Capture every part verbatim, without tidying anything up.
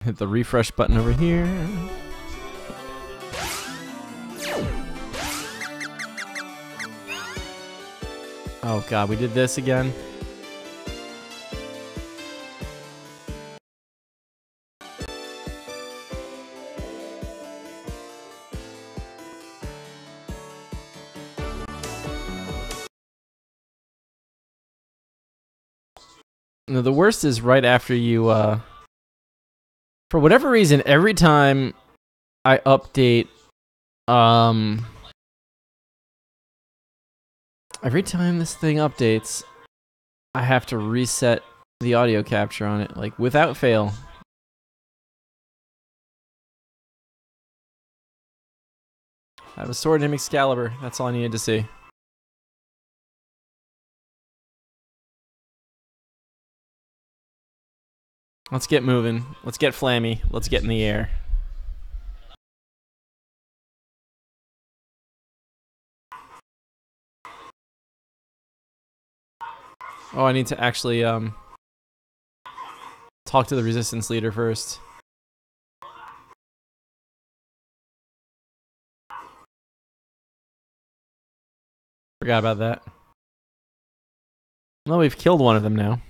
Hit the refresh button over here. Oh god, we did this again. No, the worst is right after you, uh... for whatever reason, every time I update, um... every time this thing updates, I have to reset the audio capture on it, like, without fail. I have a sword named Excalibur. That's all I needed to see. Let's get moving. Let's get flammy. Let's get in the air. Oh, I need to actually um talk to the resistance leader first. Forgot about that. Well, we've killed one of them now.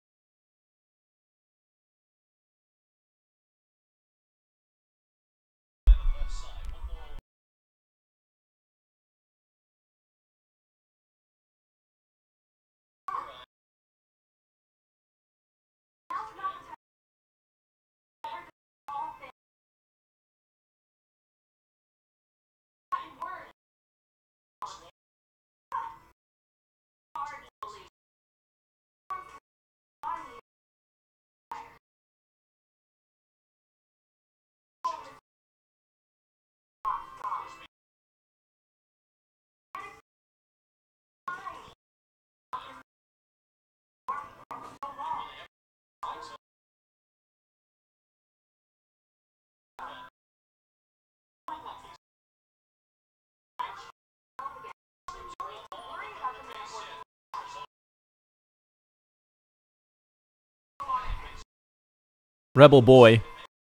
Rebel boy.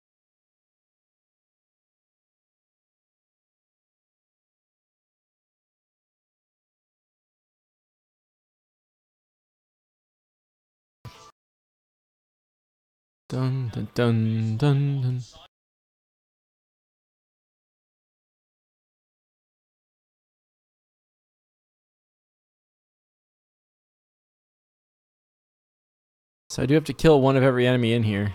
Dun dun dun dun dun. So I do have to kill one of every enemy in here.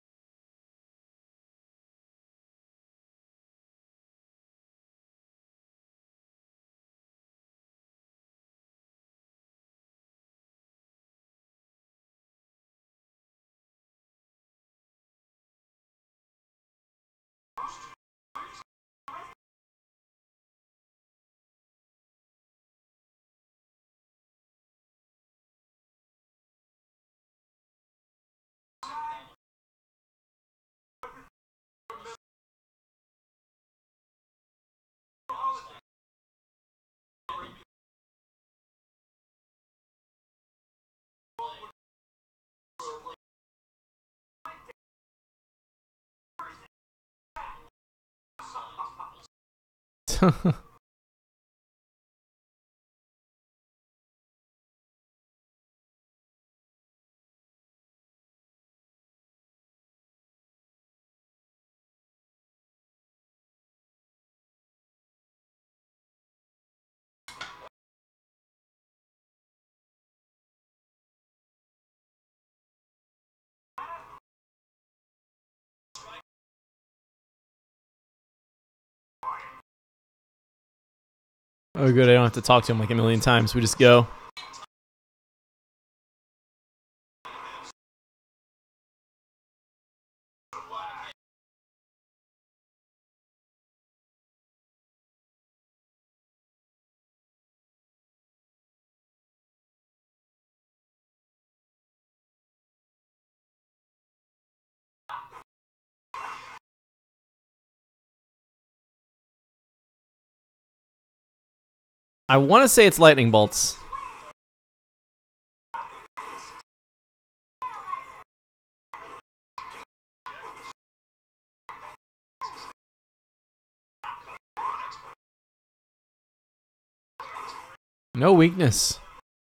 Oh good, I don't have to talk to him like a million times. We just go. I want to say it's lightning bolts. No weakness.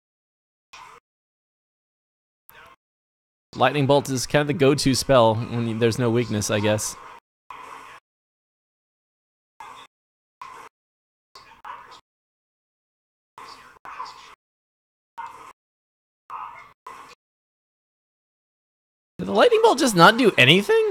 Lightning Bolt is kind of the go-to spell when you, there's no weakness, I guess. Did the Lightning Bolt just not do anything?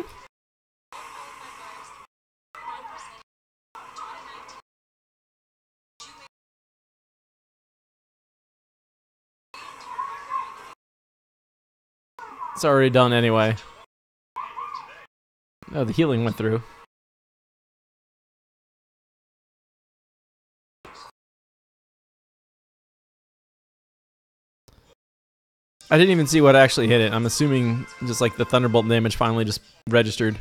It's already done anyway. Oh, the healing went through. I didn't even see what actually hit it. I'm assuming just like the Thunderbolt damage finally just registered.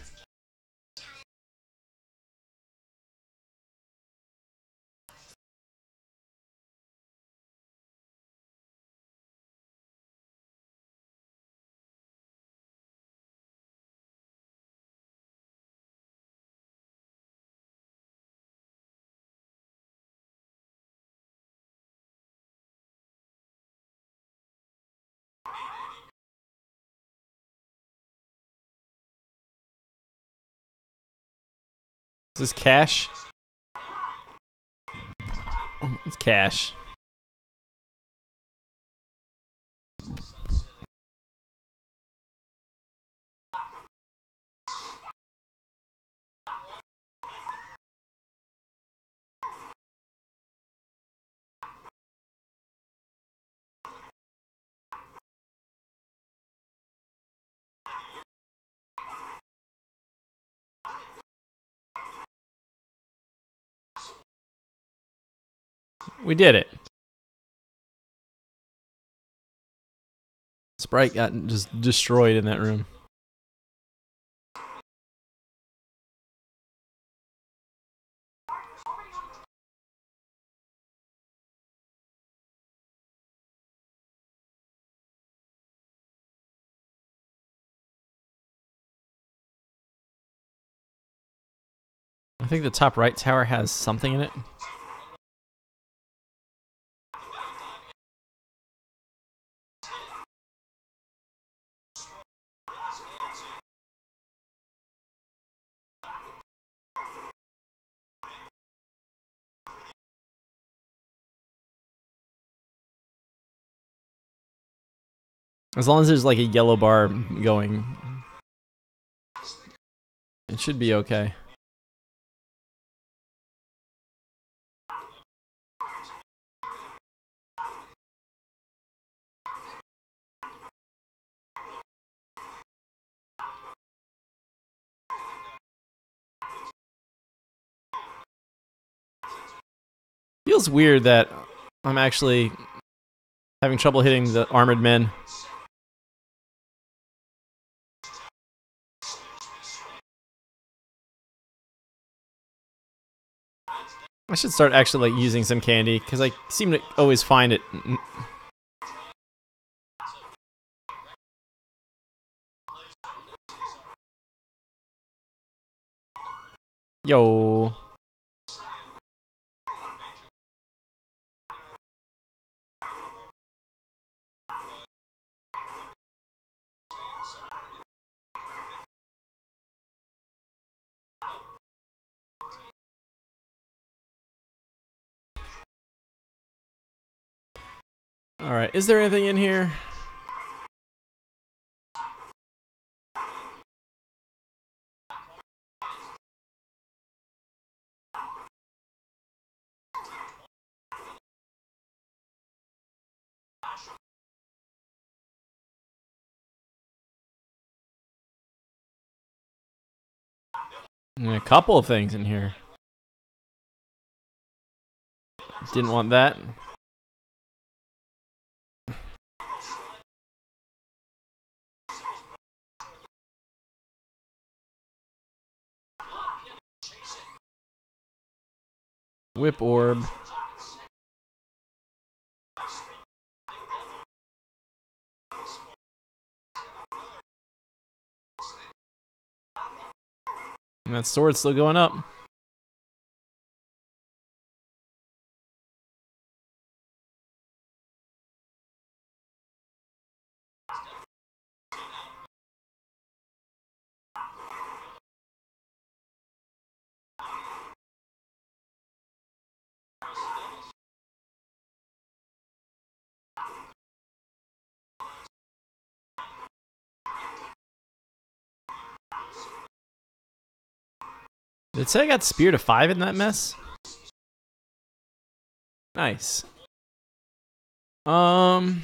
Is this cash? Oh, it's cash. We did it. Sprite got just destroyed in that room. I think the top right tower has something in it. As long as there's like a yellow bar going, it should be okay. Feels weird that I'm actually having trouble hitting the armored men. I should start actually like using some candy because I seem to always find it. Yo. Alright, is there anything in here? A couple of things in here. Didn't want that. Whip orb. And that sword's still going up. Did it say I got spear to five in that mess? Nice. Um.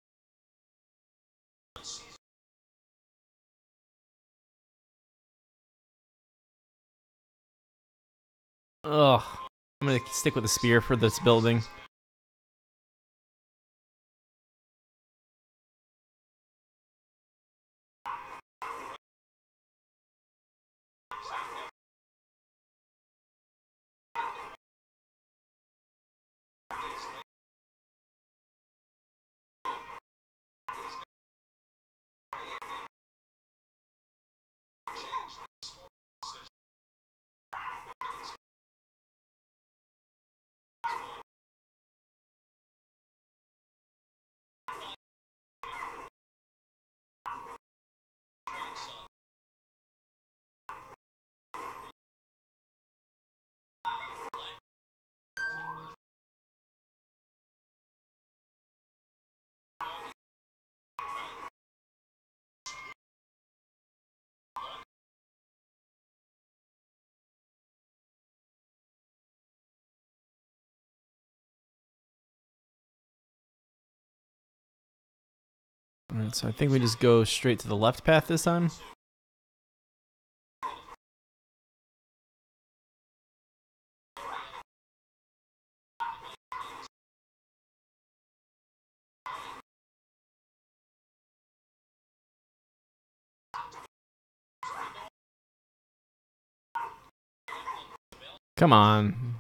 Ugh. I'm gonna stick with the spear for this building. Alright, so I think we just go straight to the left path this time. Come on.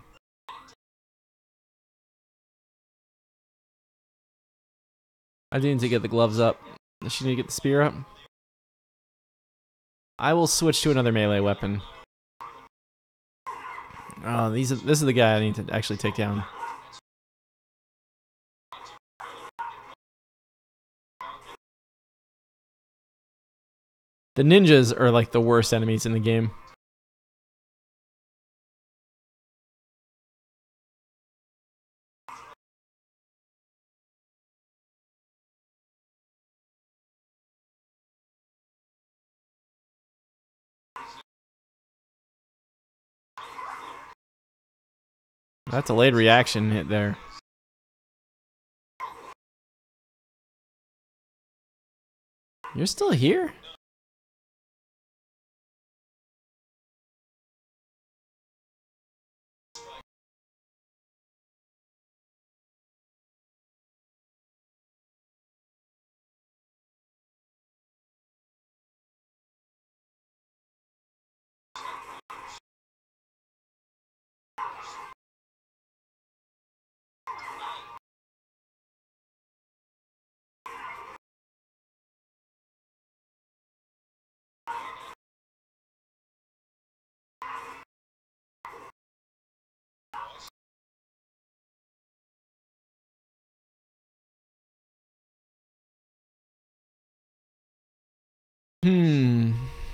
I do need to get the gloves up. Does she need to get the spear up? I will switch to another melee weapon. Oh, these are, this is the guy I need to actually take down. The ninjas are like the worst enemies in the game. That's a late reaction hit there. You're still here? Hmm.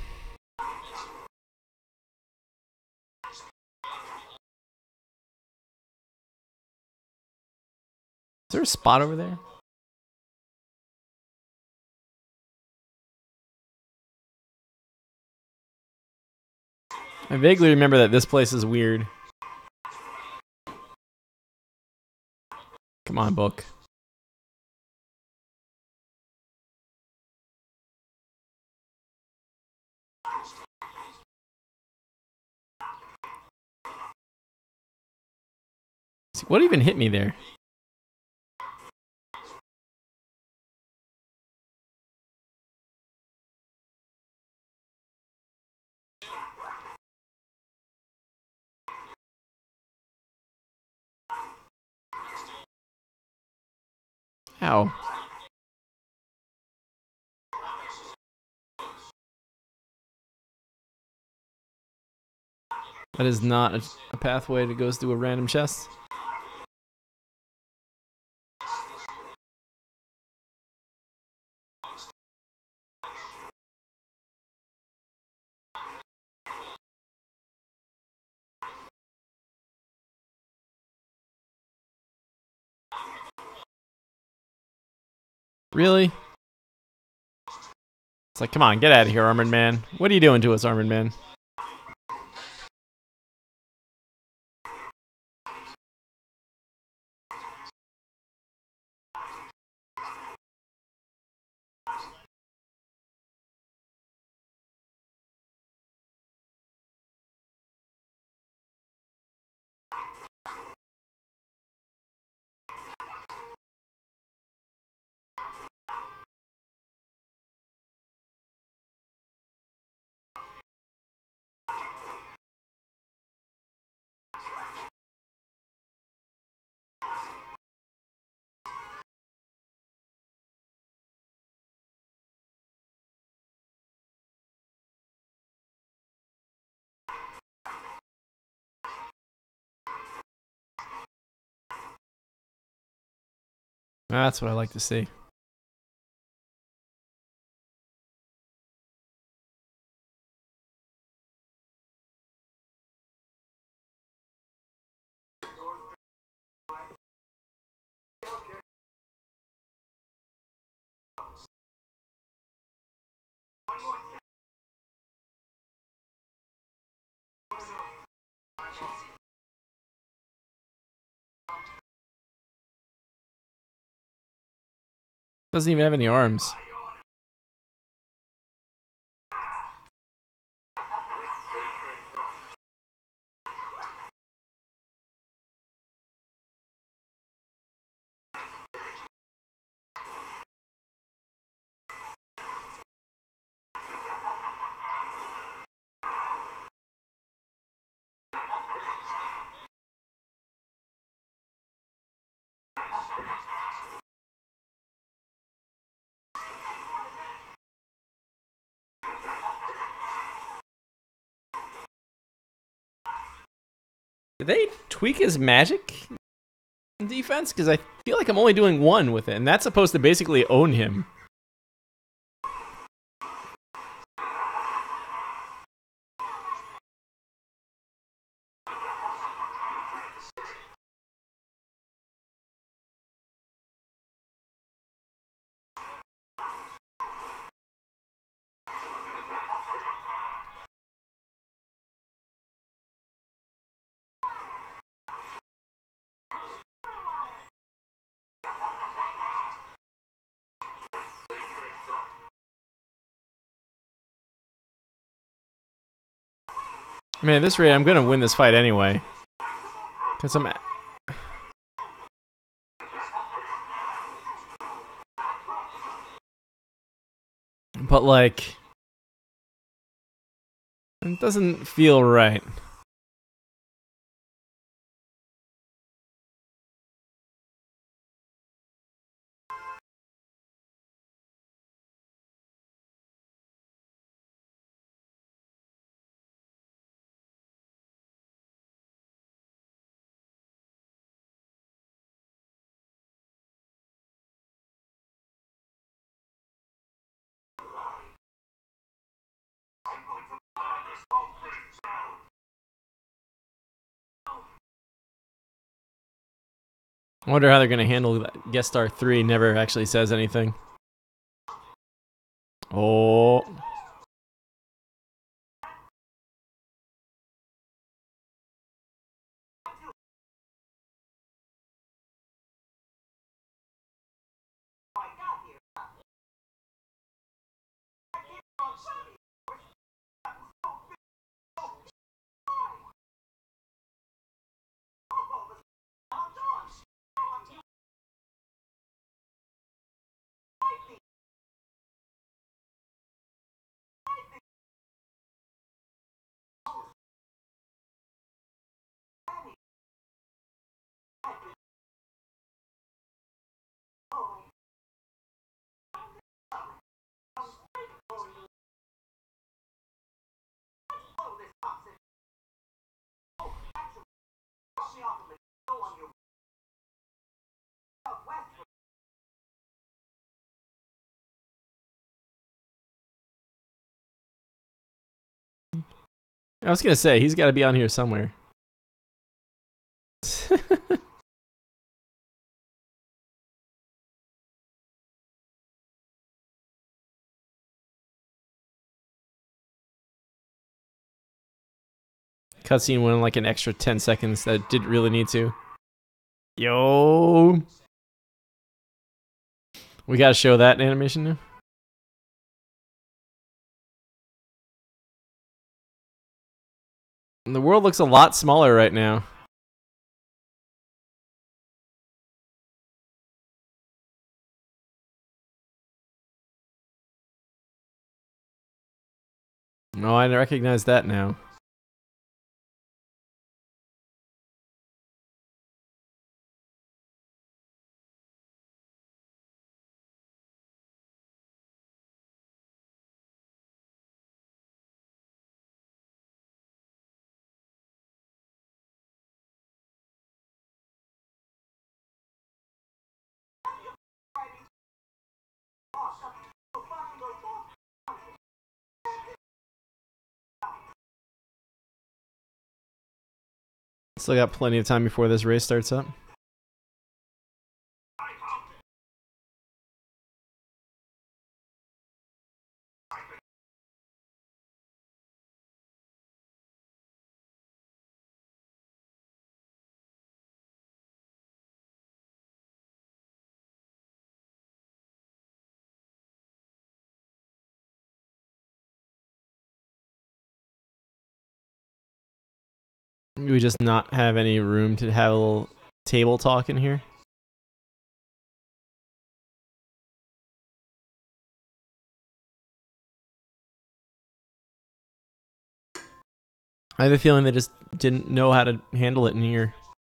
Is there a spot over there? I vaguely remember that this place is weird. Come on, book. What even hit me there? Ow. That is not a, a pathway that goes through a random chest. Really? It's like, come on, get out of here, Armored Man. What are you doing to us, Armored Man? That's what I like to see. Doesn't even have any arms. Did they tweak his magic defense? Because I feel like I'm only doing one with it, and that's supposed to basically own him. Man, at this rate, I'm gonna win this fight anyway. Cause I'm. But like, it doesn't feel right. I wonder how they're gonna handle that. Guest star three never actually says anything. Oh. I was gonna say he's got to be on here somewhere. Cutscene went like an extra ten seconds that didn't really need to. Yo, we gotta show that in animation now. The world looks a lot smaller right now. No, I recognize that now. Still got plenty of time before this race starts up. We just not have any room to have a little table talk in here. I have a feeling they just didn't know how to handle it in here.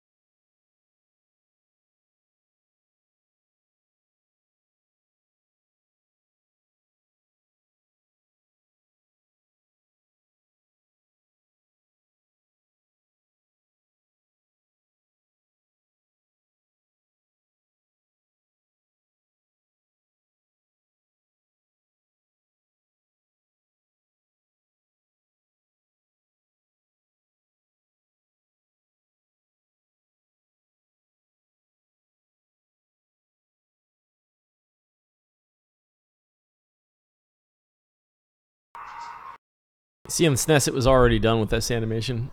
See, on the S N E S, it was already done with this animation.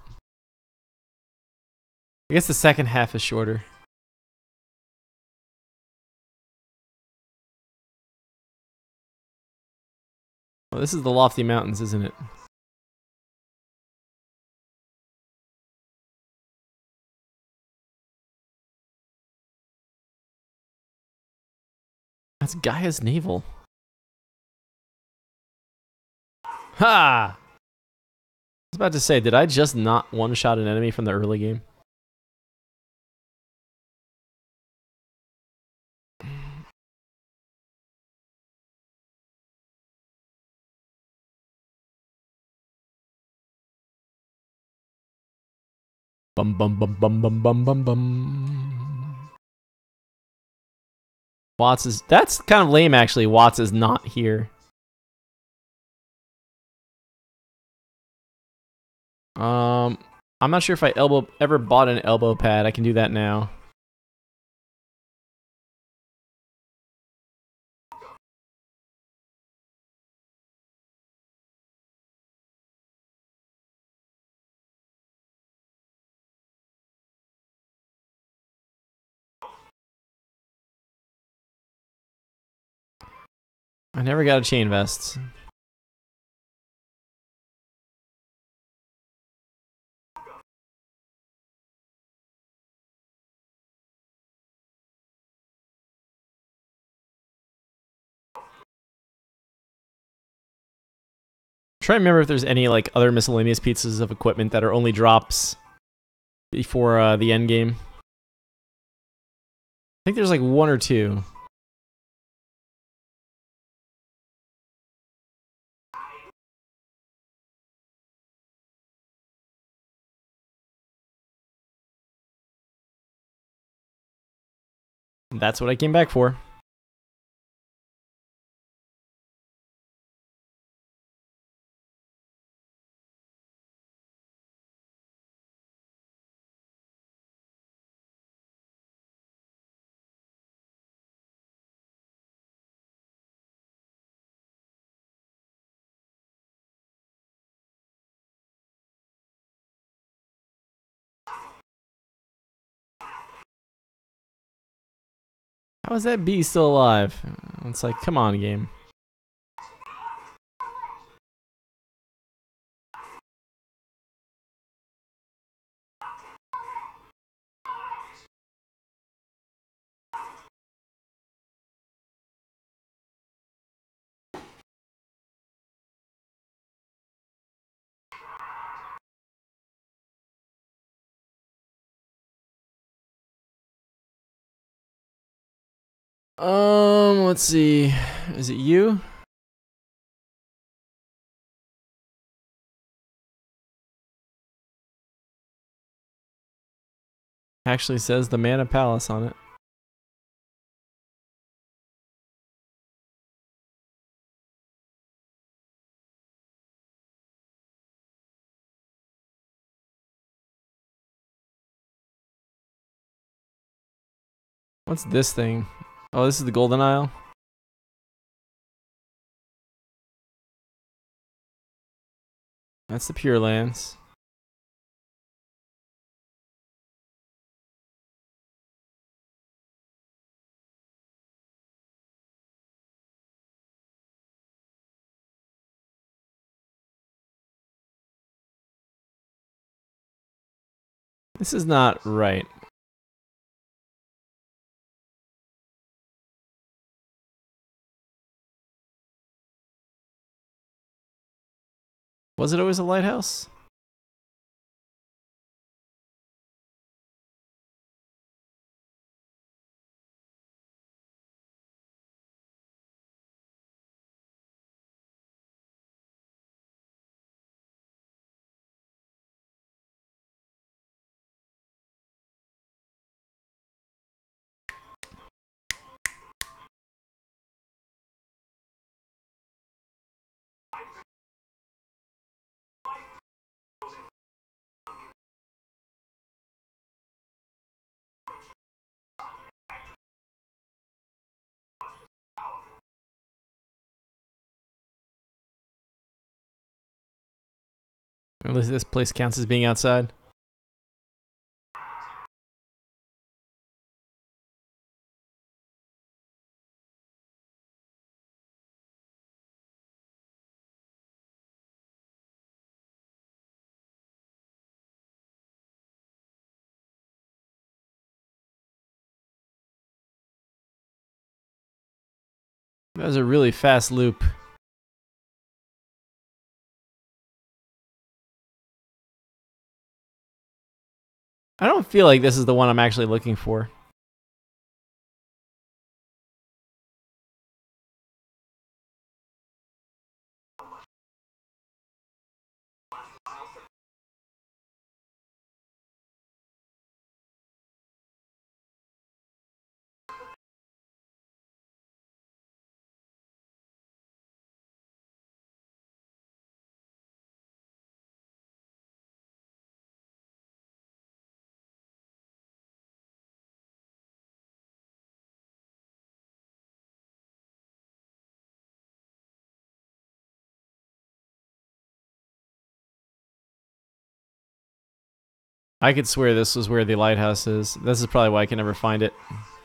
I guess the second half is shorter. Well, this is the Lofty Mountains, isn't it? That's Gaia's navel. Ha! I was about to say, did I just not one-shot an enemy from the early game? Bum bum bum bum bum bum bum bum. Watts is... That's kind of lame, actually. Watts is not here. Um, I'm not sure if I elbow ever bought an elbow pad. I can do that now. I never got a chain vest. Try to remember if there's any like other miscellaneous pieces of equipment that are only drops before uh, the end game. I think there's like one or two. That's what I came back for. How is that bee still alive? It's like, come on, game. Um, let's see. Is it you? Actually says the Mana Palace on it. What's this thing? Oh, this is the Golden Isle. That's the Pure Lands. This is not right. Was it always a lighthouse? At least this place counts as being outside. That was a really fast loop. I don't feel like this is the one I'm actually looking for. I could swear this was where the lighthouse is. This is probably why I can never find it.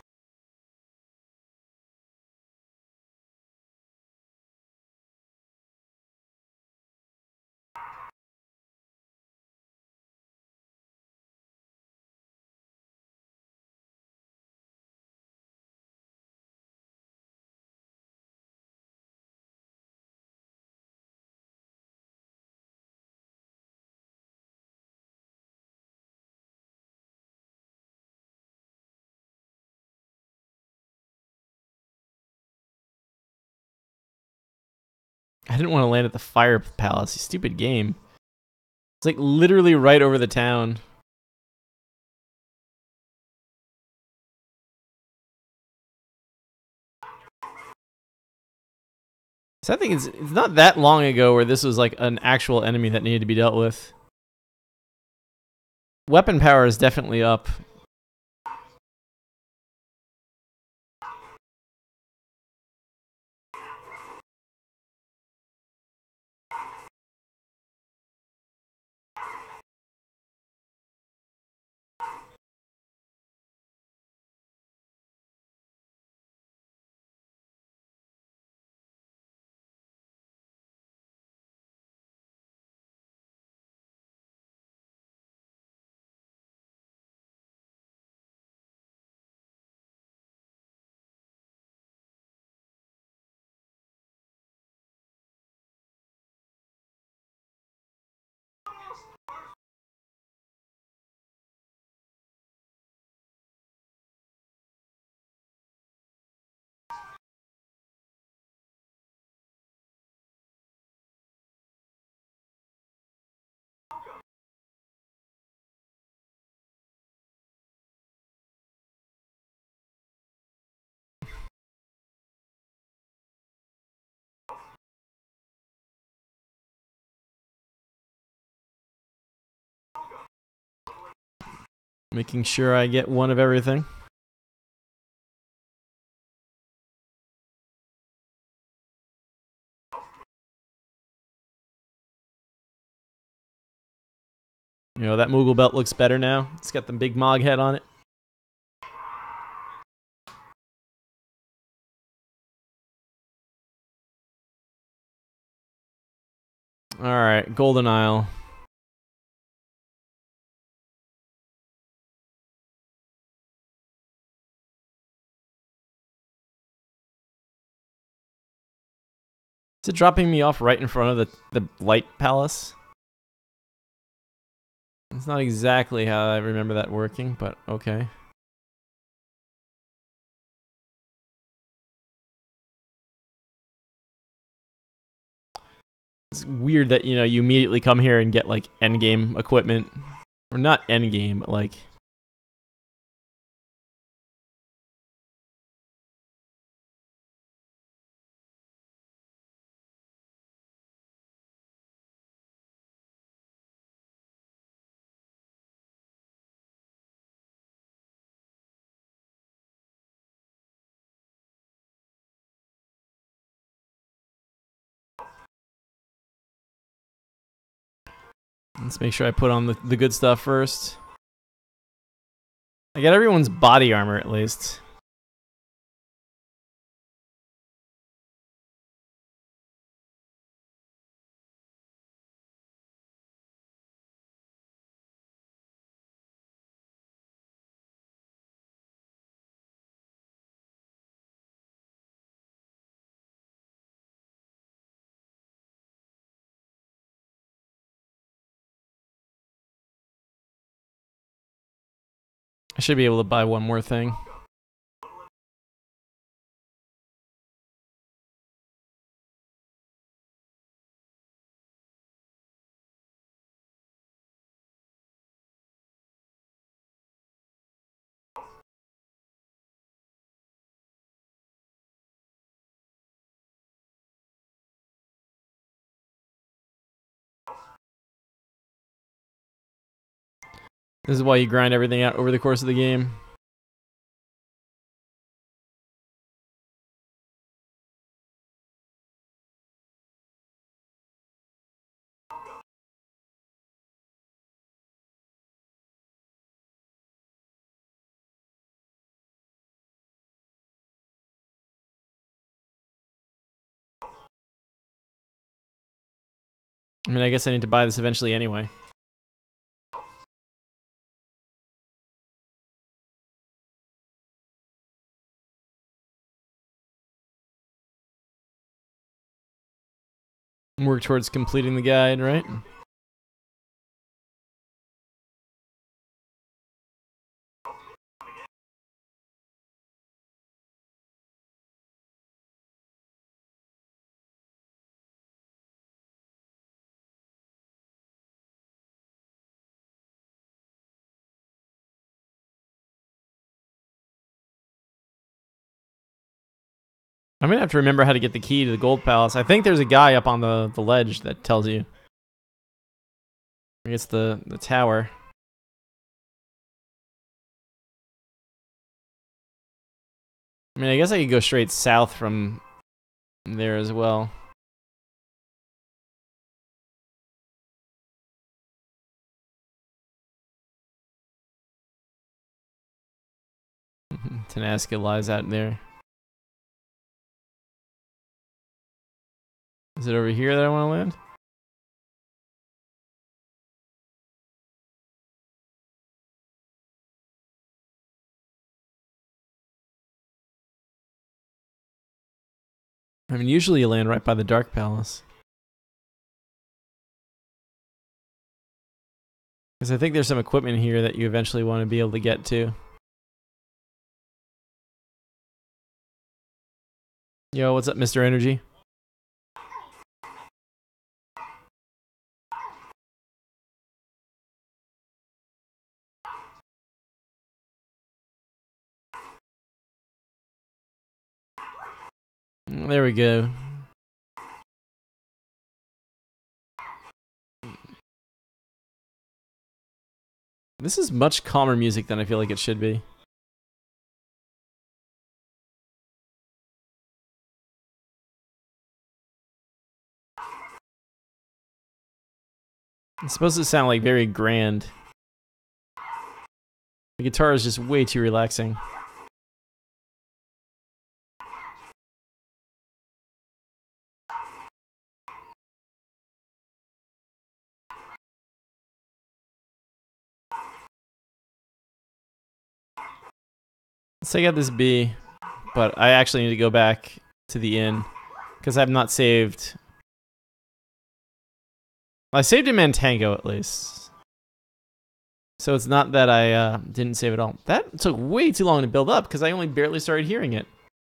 I didn't want to land at the Fire Palace, you stupid game. It's like literally right over the town. So I think it's, it's not that long ago where this was like an actual enemy that needed to be dealt with. Weapon power is definitely up. Making sure I get one of everything. You know, that Moogle belt looks better now. It's got the big Mog head on it. Alright, Golden Isle. Is it dropping me off right in front of the, the Light Palace? It's not exactly how I remember that working, but okay. It's weird that, you know, you immediately come here and get, like, endgame equipment. Or not endgame, but, like... Let's make sure I put on the, the good stuff first. I got everyone's body armor, at least. I should be able to buy one more thing. This is why you grind everything out over the course of the game. I mean, I guess I need to buy this eventually anyway. Work towards completing the guide, right? I'm gonna have to remember how to get the key to the Gold Palace. I think there's a guy up on the, the ledge that tells you. I guess the, the tower. I mean, I guess I could go straight south from there as well. Tenasca lies out there. Is it over here that I want to land? I mean, usually you land right by the Dark Palace. Because I think there's some equipment here that you eventually want to be able to get to. Yo, what's up, Mister Energy? There we go. This is much calmer music than I feel like it should be. It's supposed to sound like very grand. The guitar is just way too relaxing. So I got this B, but I actually need to go back to the inn because I've not saved. I saved in Mantango at least. So it's not that I uh, didn't save it all. That took way too long to build up because I only barely started hearing it.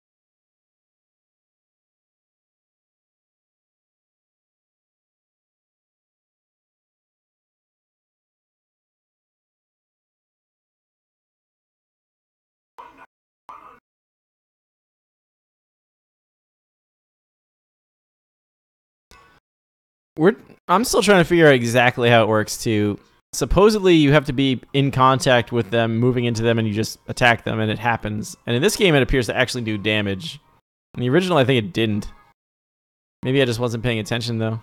We're I'm still trying to figure out exactly how it works too. Supposedly you have to be in contact with them, moving into them, and you just attack them and it happens. And in this game it appears to actually do damage. In the original I think it didn't. Maybe I just wasn't paying attention though.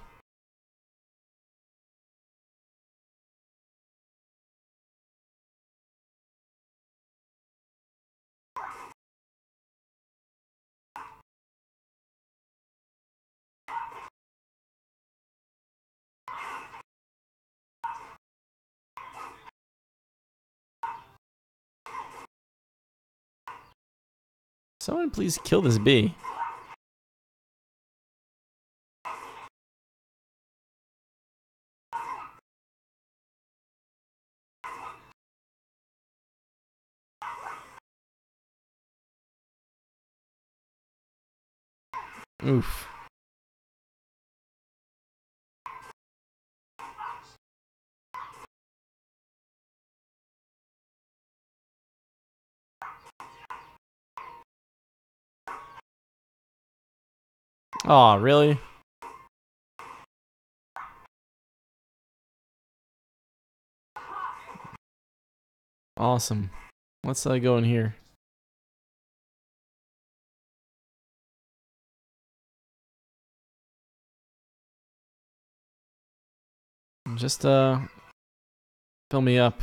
Someone please kill this bee. Oof. Aw, really? Awesome. Let's uh, go in here. Just uh, fill me up.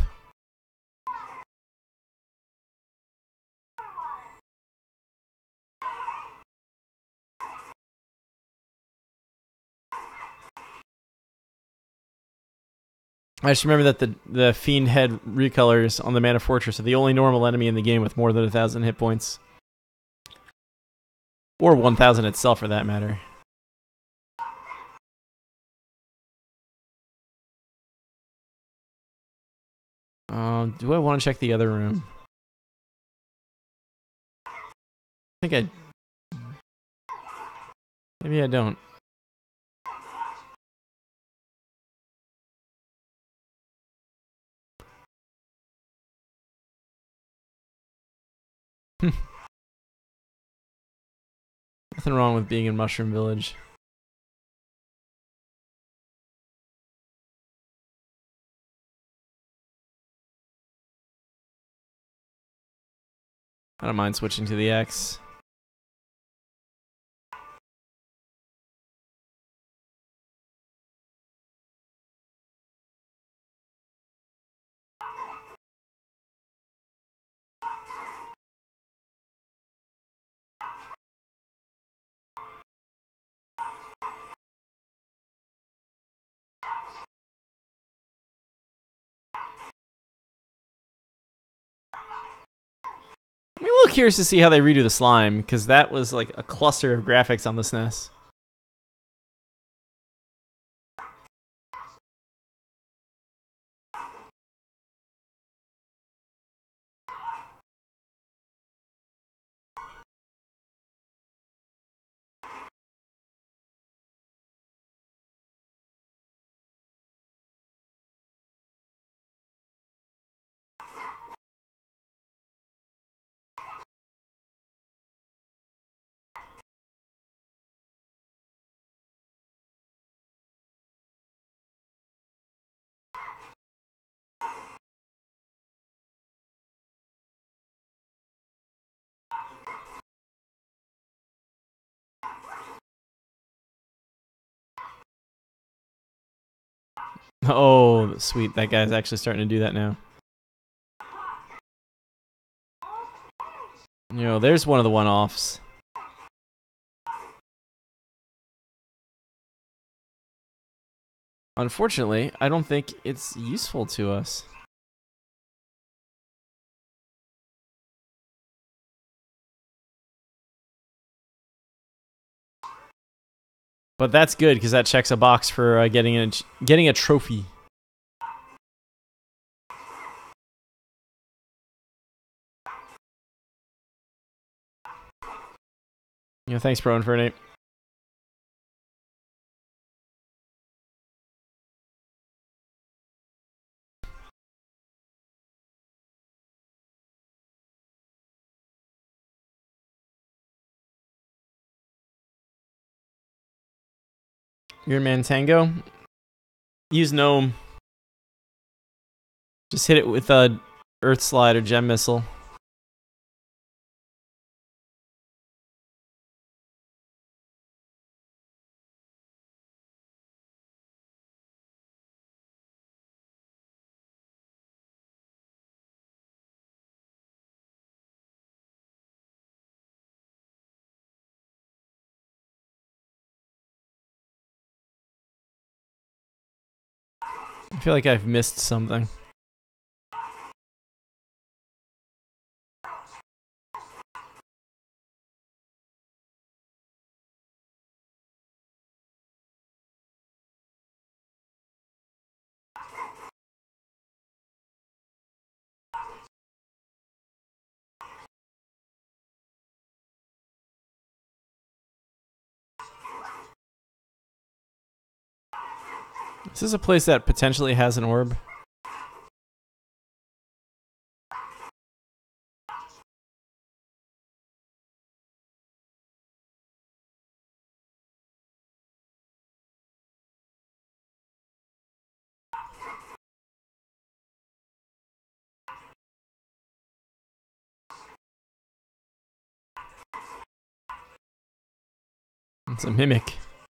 I just remember that the the fiend head recolors on the Mana Fortress are the only normal enemy in the game with more than a thousand hit points, or one thousand itself, for that matter. Um, do I want to check the other room? I think I. Maybe I don't. Nothing wrong with being in Mushroom Village. I don't mind switching to the X. I'm a little curious to see how they redo the slime, because that was like a cluster of graphics on the S N E S. Oh, sweet. That guy's actually starting to do that now. You know, there's one of the one-offs. Unfortunately, I don't think it's useful to us. But that's good because that checks a box for uh, getting a getting a trophy. Yeah, thanks, Pro Infernate. Your man Tango. Use Gnome. Just hit it with a Earth Slide or Gem Missile. I feel like I've missed something. Is this a place that potentially has an orb? It's a mimic.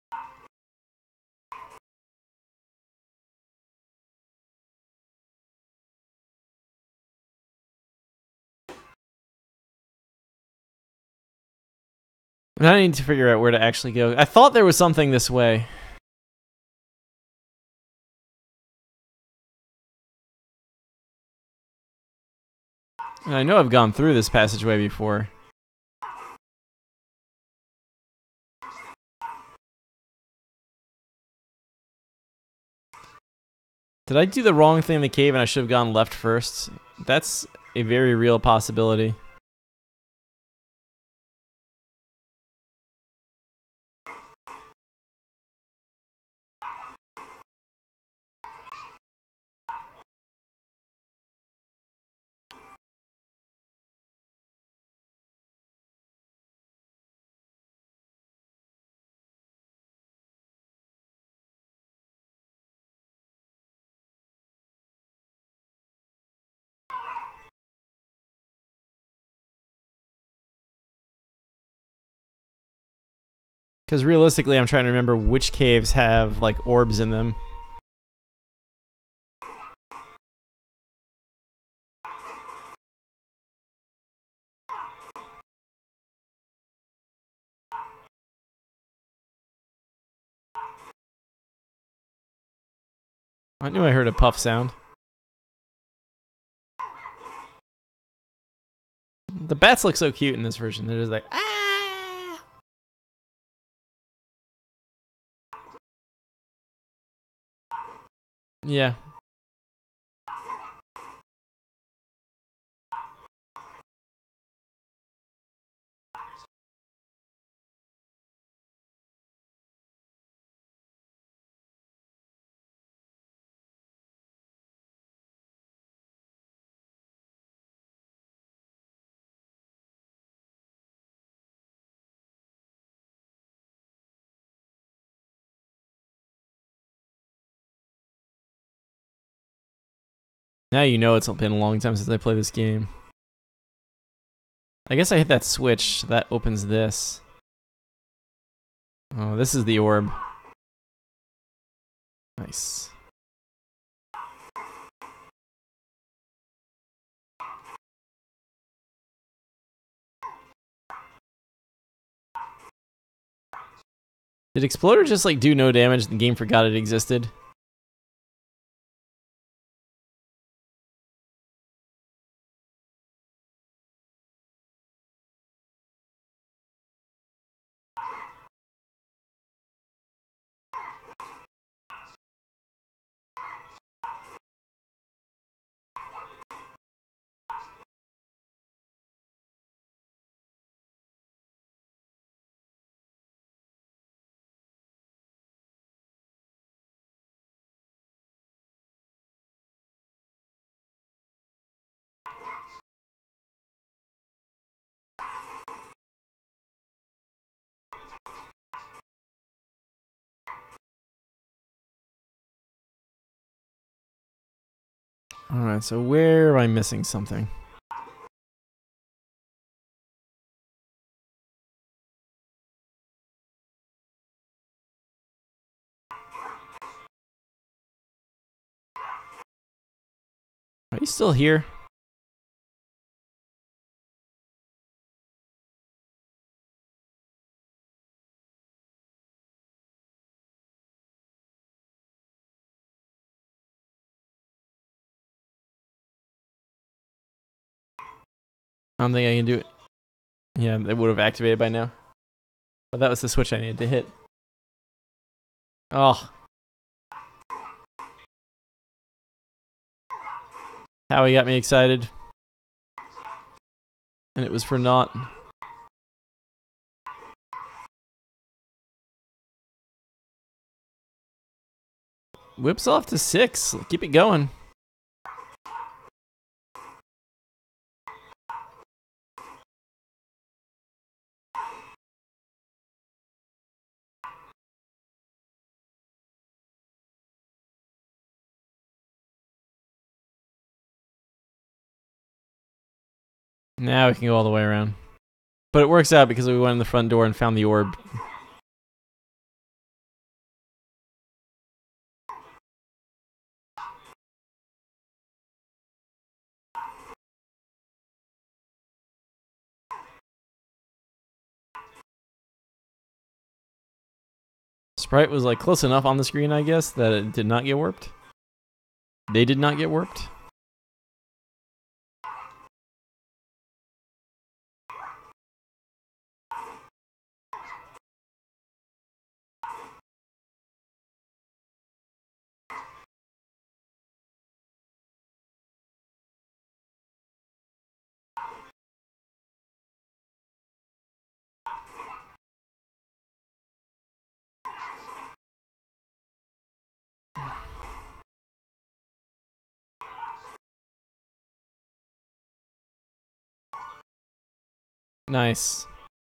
And I need to figure out where to actually go. I thought there was something this way. And I know I've gone through this passageway before. Did I do the wrong thing in the cave and I should have gone left first? That's a very real possibility. Because realistically, I'm trying to remember which caves have, like, orbs in them. I knew I heard a puff sound. The bats look so cute in this version. They're just like, ah! Yeah. Now you know it's been a long time since I played this game. I guess I hit that switch. That opens this. Oh, this is the orb. Nice. Did Exploder just like do no damage and the game forgot it existed? Alright, so where am I missing something? Are you still here? I don't think I can do it. Yeah, it would have activated by now. But that was the switch I needed to hit. Oh. Howie got me excited. And it was for naught. Whips off to six. Keep it going. Now we can go all the way around. But it works out because we went in the front door and found the orb. Sprite was like close enough on the screen, I guess, that it did not get warped. They did not get warped. Nice.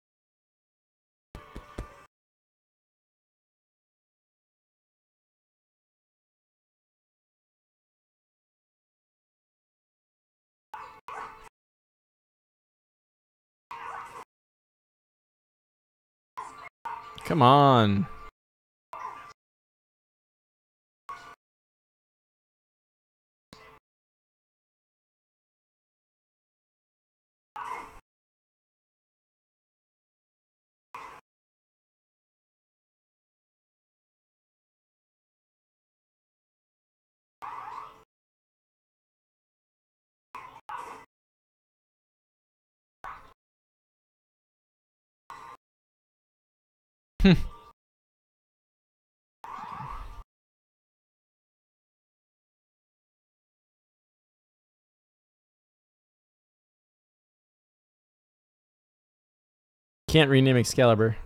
Come on. Can't rename Excalibur.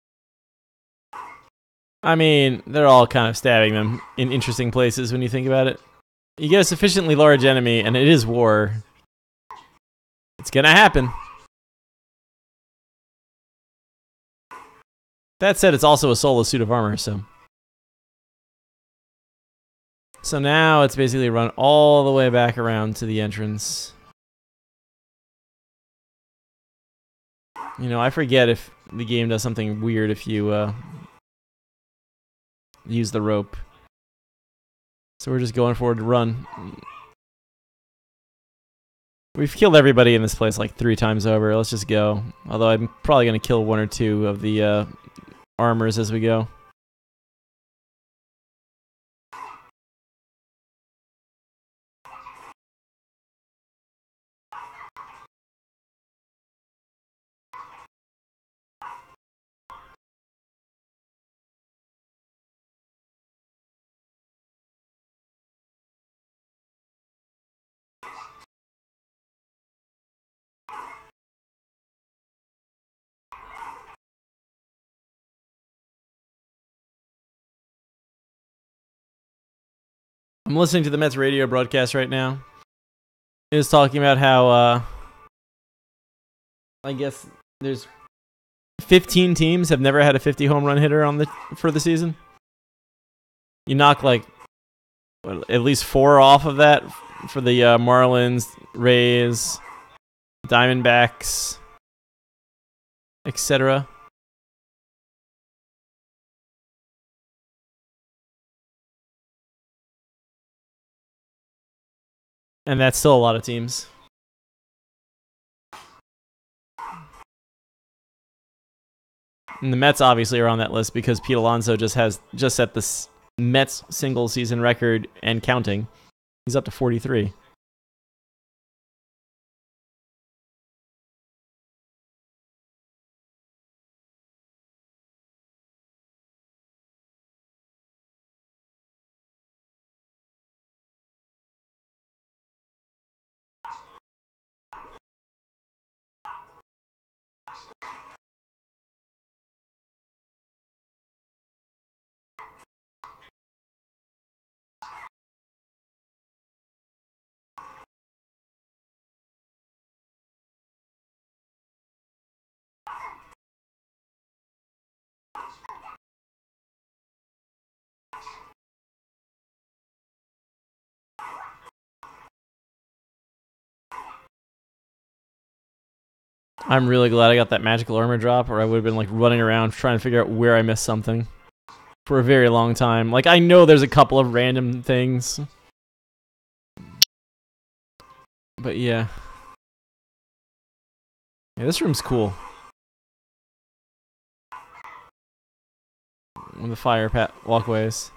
I mean, they're all kind of stabbing them in interesting places when you think about it. You get a sufficiently large enemy, and it is war. It's gonna happen. That said, it's also a soulless suit of armor, so... So now it's basically run all the way back around to the entrance. You know, I forget if the game does something weird if you uh, use the rope. So we're just going forward to run. We've killed everybody in this place like three times over. Let's just go. Although I'm probably going to kill one or two of the uh, armors as we go. I'm listening to the Mets radio broadcast right now. It was talking about how, uh, I guess there's fifteen teams have never had a fifty home run hitter on the for the season. You knock like what, at least four off of that for the uh, Marlins, Rays, Diamondbacks, et cetera. And that's still a lot of teams. And the Mets obviously are on that list because Pete Alonso just has just set the Mets single season record and counting. He's up to forty-three. I'm really glad I got that magical armor drop, or I would have been like running around trying to figure out where I missed something for a very long time. Like, I know there's a couple of random things, but yeah. Yeah, this room's cool. With the fire pat walkways.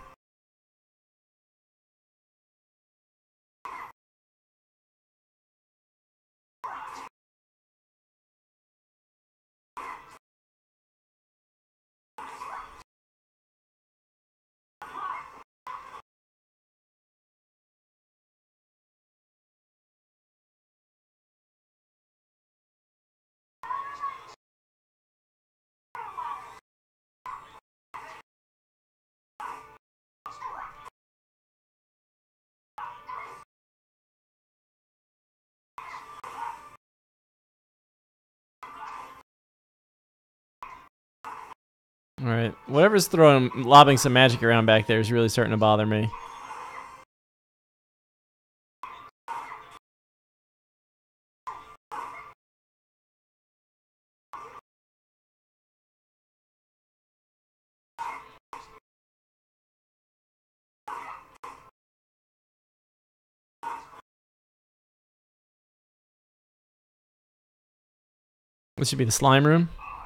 Alright, whatever's throwing, lobbing some magic around back there is really starting to bother me. This should be the slime room.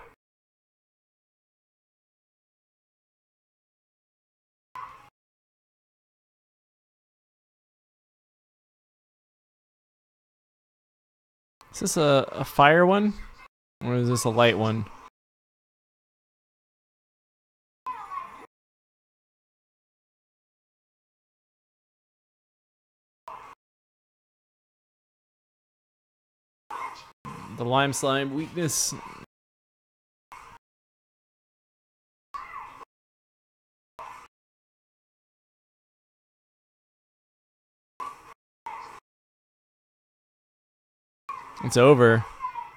Is this a, a fire one? Or is this a light one? The lime slime weakness. It's over.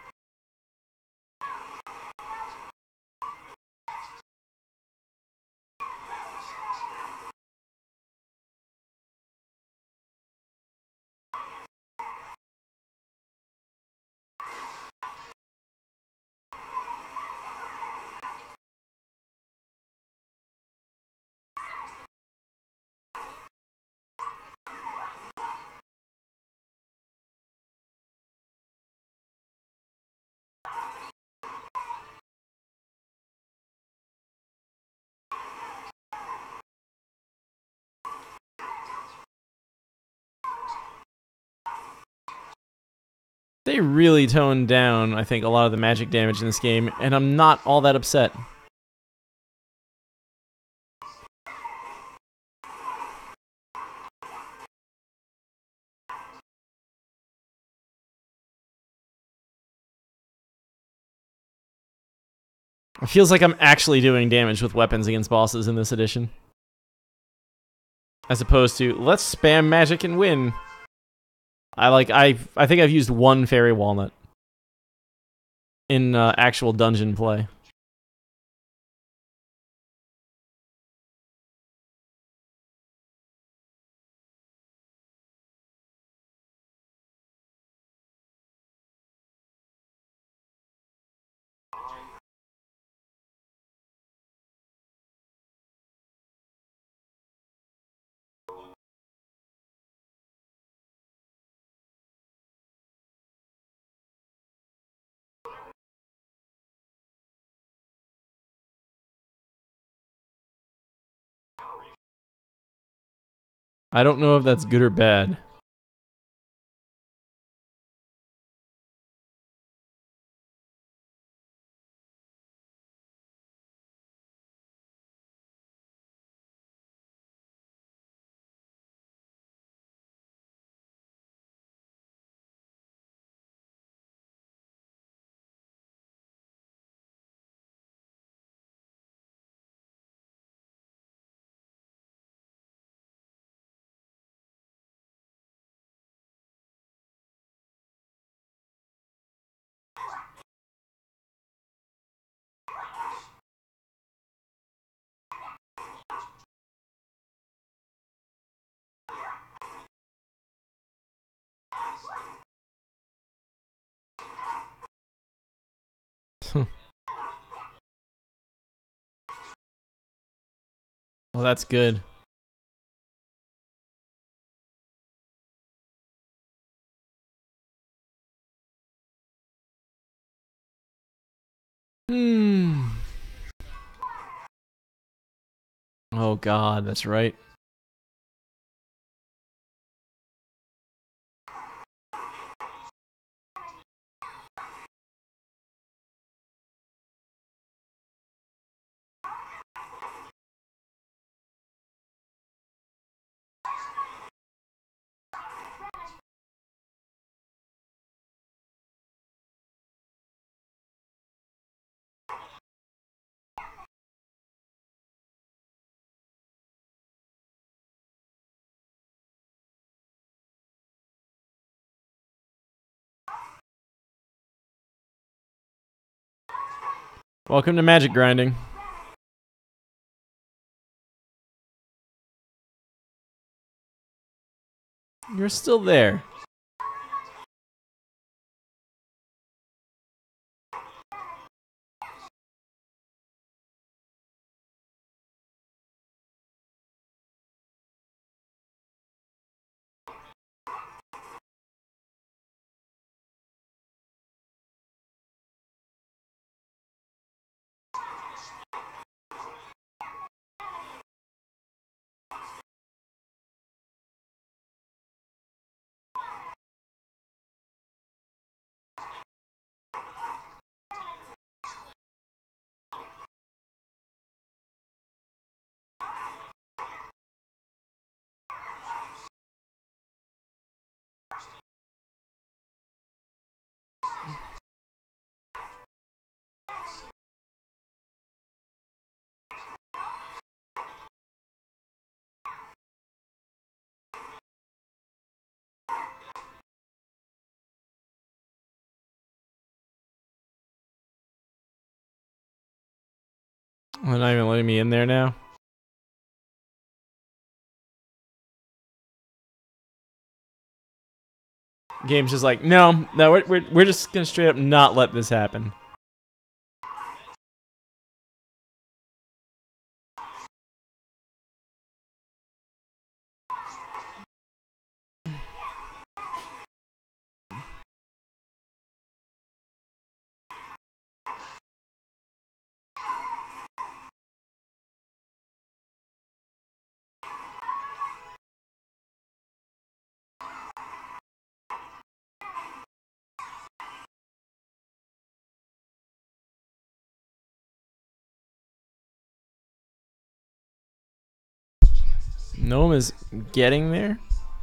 They really toned down, I think, a lot of the magic damage in this game, and I'm not all that upset. It feels like I'm actually doing damage with weapons against bosses in this edition. as opposed to let's spam magic and win. I like I I think I've used one fairy walnut in uh, actual dungeon play. I don't know if that's good or bad. Well, that's good. Hmm. Oh God, that's right. Welcome to magic grinding. You're still there. They're not even letting me in there now. Game's just like, no, no, we're we're, we're just gonna straight up not let this happen. Gnome is getting there.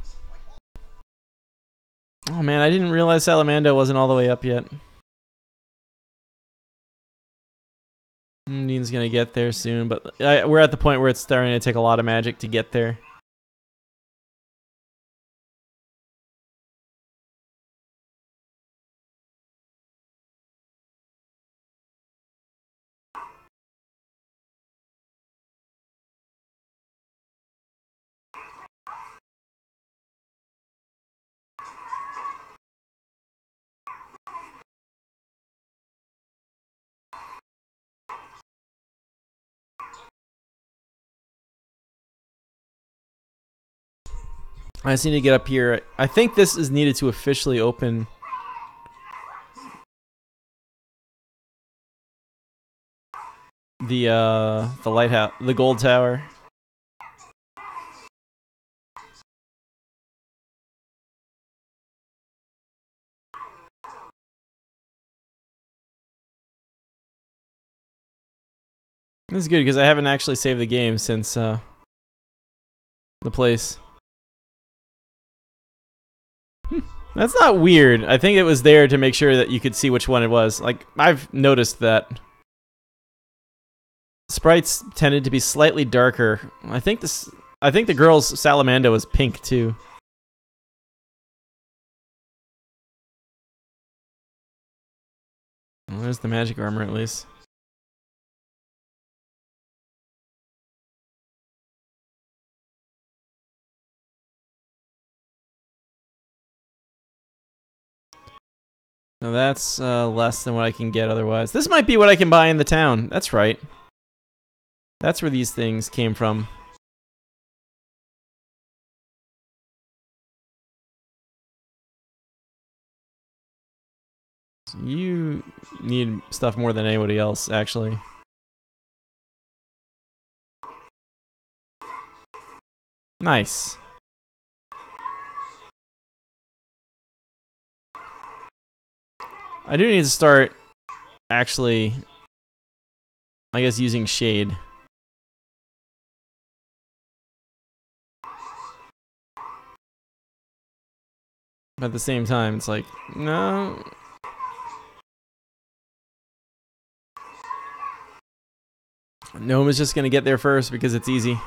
Oh man, I didn't realize Salamando wasn't all the way up yet. Dean's gonna get there soon, but I, we're at the point where it's starting to take a lot of magic to get there. I just need to get up here. I think this is needed to officially open. The uh, the lighthouse, the gold tower. This is good because I haven't actually saved the game since uh, the place. That's not weird. I think it was there to make sure that you could see which one it was. Like, I've noticed that sprites tended to be slightly darker. I think this. I think the girl's salamander was pink too. Well, there's the magic armor at least. So that's uh, less than what I can get otherwise. This might be what I can buy in the town. That's right. That's where these things came from. So you need stuff more than anybody else, actually. Nice. I do need to start, actually, I guess, using shade. But at the same time, it's like, no. Gnome is just going to get there first because it's easy.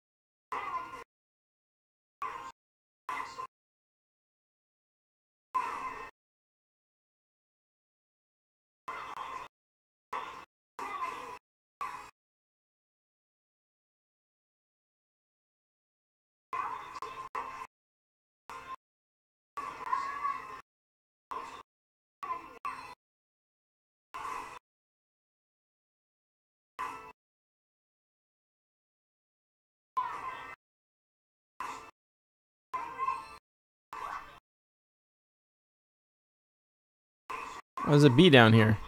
There's a bee down here.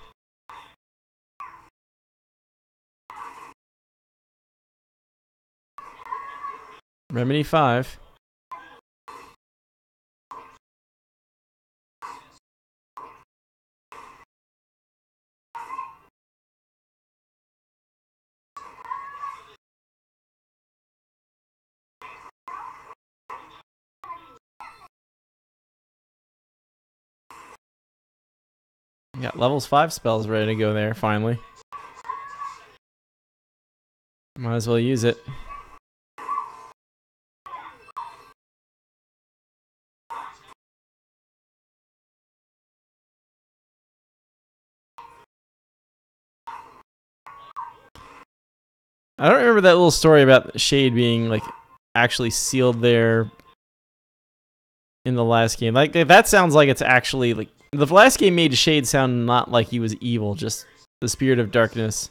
Remedy five. Got levels five spells ready to go there, finally. Might as well use it. I don't remember that little story about Shade being, like, actually sealed there in the last game. Like, that sounds like it's actually, like, the last game made Shade sound not like he was evil, just the spirit of darkness.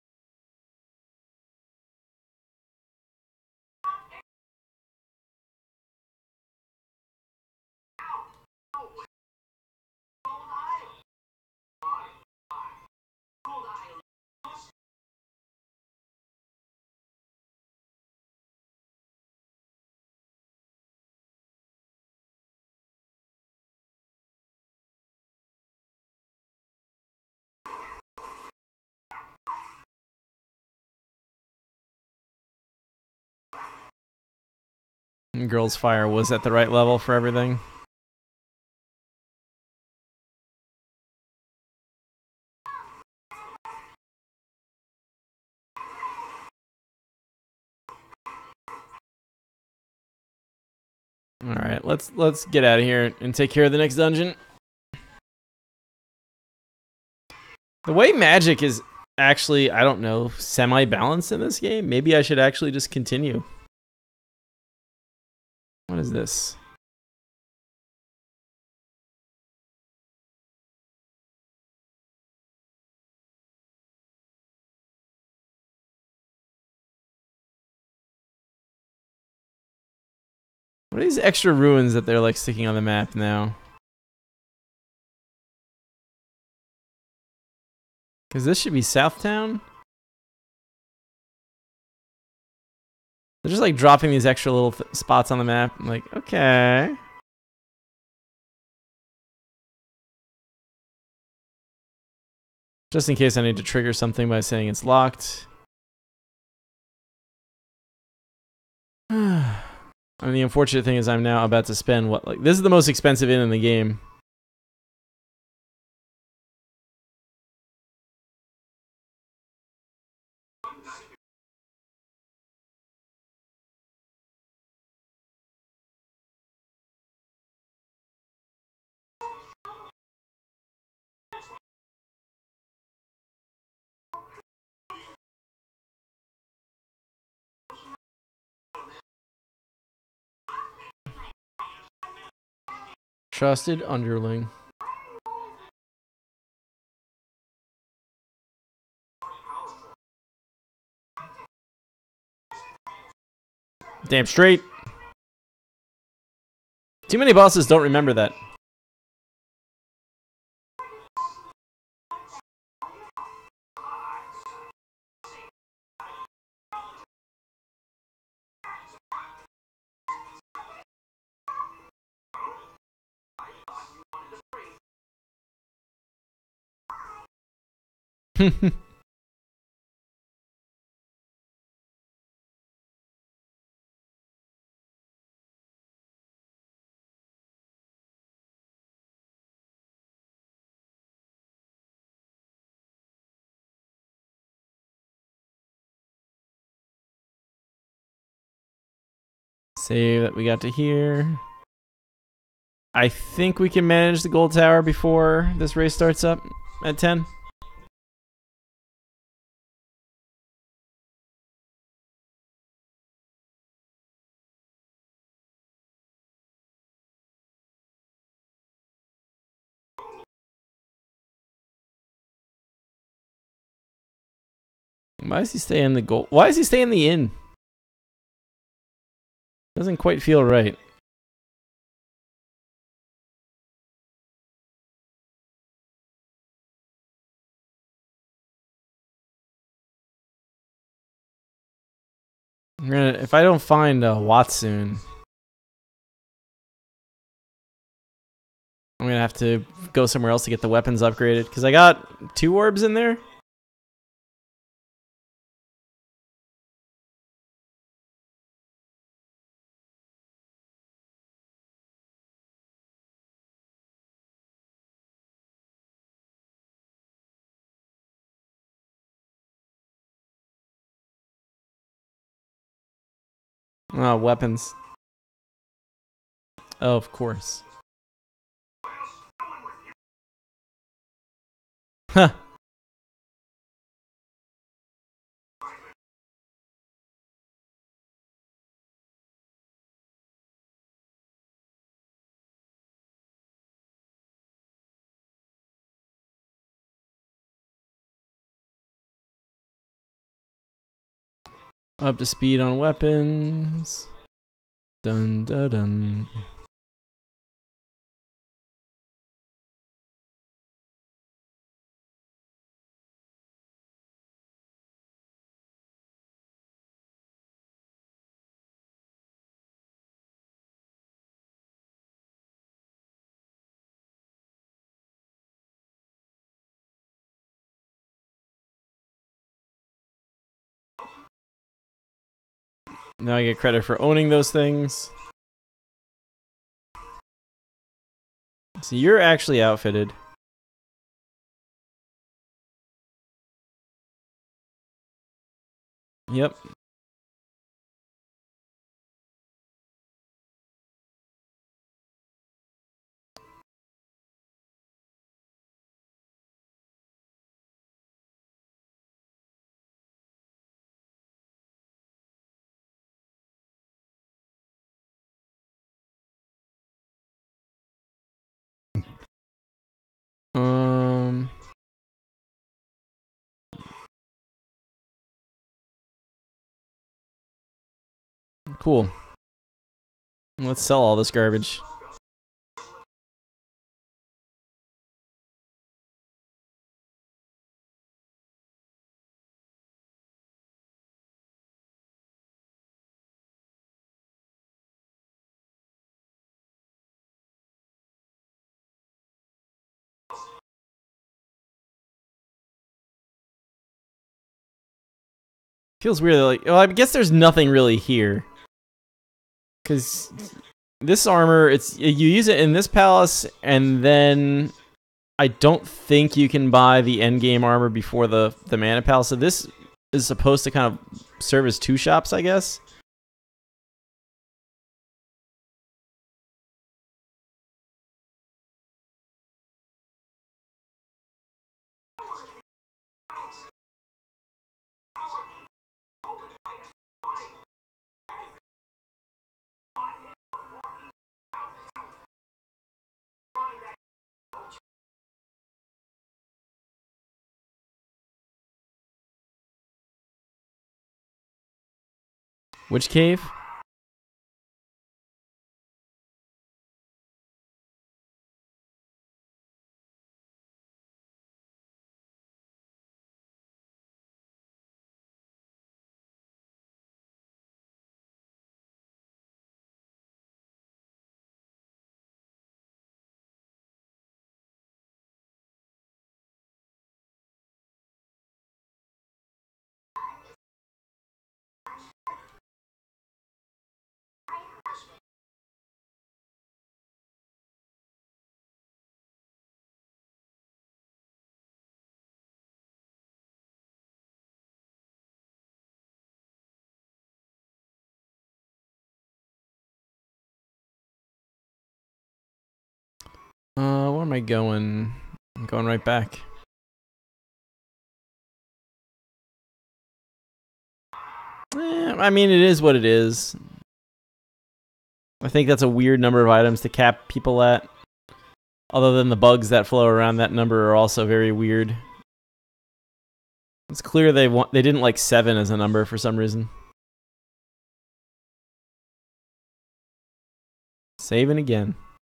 And Girl's Fire was at the right level for everything. All right, let's let's get out of here and take care of the next dungeon. The way magic is actually, I don't know, semi-balanced in this game, maybe I should actually just continue. What is this? What are these extra ruins that they're like sticking on the map now? Because this should be Southtown. They're just like dropping these extra little th spots on the map. I'm like, okay. Just in case I need to trigger something by saying it's locked. I mean, the unfortunate thing is I'm now about to spend what, like, this is the most expensive inn in the game. Trusted underling. Damn straight. Too many bosses don't remember that. Save that we got to here. I think we can manage the gold tower before this race starts up at ten. Why does he stay in the gold? Why does he stay in the inn? Doesn't quite feel right. I'm gonna, if I don't find uh, Watsoon, I'm gonna have to go somewhere else to get the weapons upgraded because I got two orbs in there. Oh, weapons. Oh, of course. Huh. Up to speed on weapons. Dun dun dun. Now I get credit for owning those things. So you're actually outfitted. Yep. Um. Cool. Let's sell all this garbage. Feels weird. Like, well, I guess there's nothing really here, because this armor, it's you use it in this palace, and then I don't think you can buy the end game armor before the the mana palace. So this is supposed to kind of serve as two shops, I guess. Which cave? Uh, where am I going? I'm going right back. Eh, I mean, it is what it is. I think that's a weird number of items to cap people at. Other than the bugs that flow around that number are also very weird. It's clear they want they didn't like seven as a number for some reason. Saving again.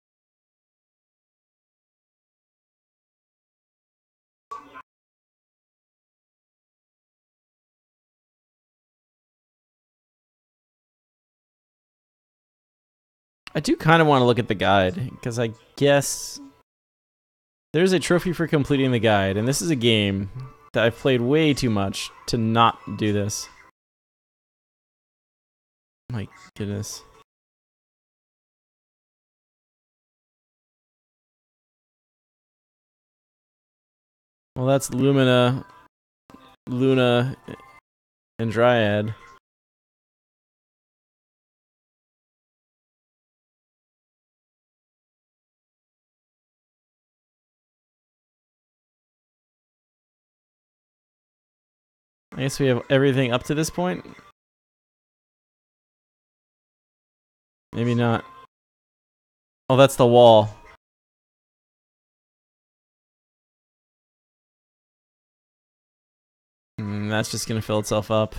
I do kind of want to look at the guide, because I guess there's a trophy for completing the guide, and this is a game that I've played way too much to not do this. My goodness. Well, that's Lumina, Luna, and Dryad. I guess we have everything up to this point. Maybe not. Oh, that's the wall. Mm, that's just gonna fill itself up.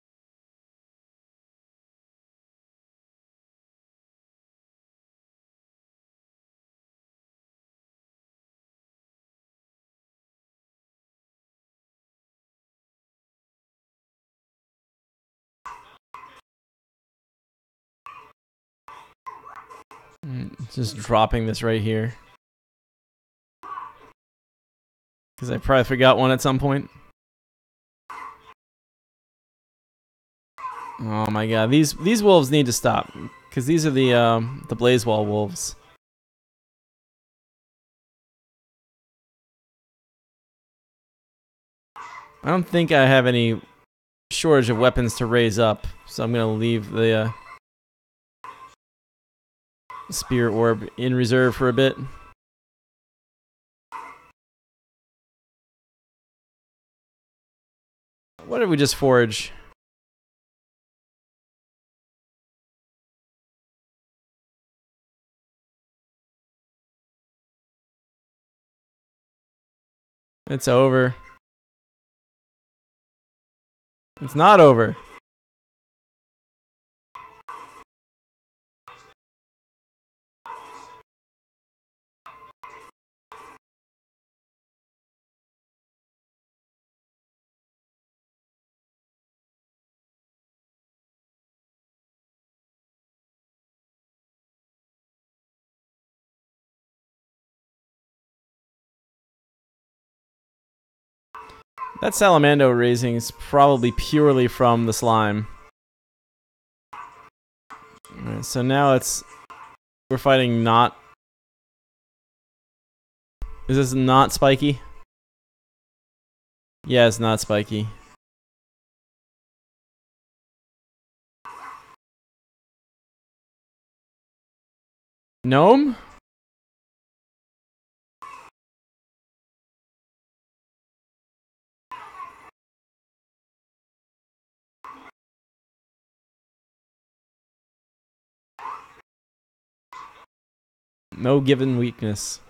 Mm, just dropping this right here. Because I probably forgot one at some point. Oh my god, these these wolves need to stop. Because these are the um, the Blazewall wolves. I don't think I have any shortage of weapons to raise up, so I'm gonna leave the uh, Spirit Orb in reserve for a bit. What did we just forge? It's over. It's not over. That Salamando raising is probably purely from the slime. Alright, so now it's... We're fighting not... Is this not spiky? Yeah, it's not spiky. Gnome? No given weakness.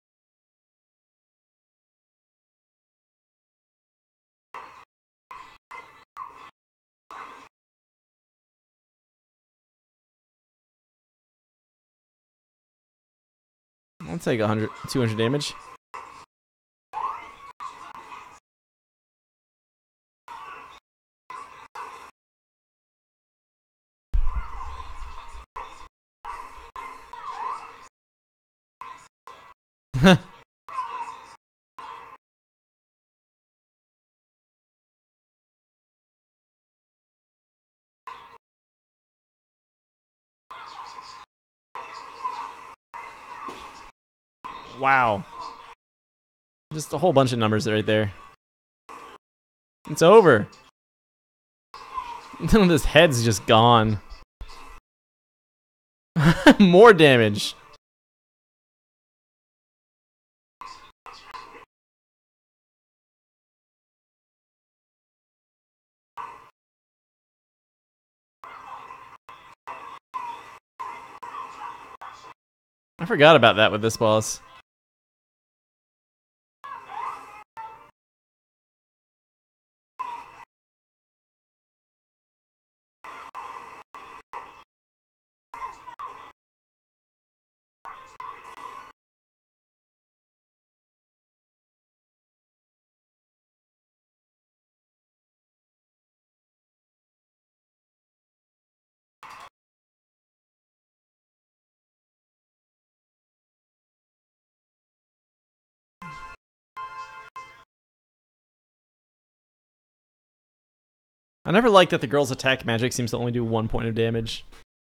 I'll take one hundred, two hundred damage. Wow. Just a whole bunch of numbers right there. It's over. This head's just gone. More damage. I forgot about that with this boss. I never liked that the girl's attack magic seems to only do one point of damage.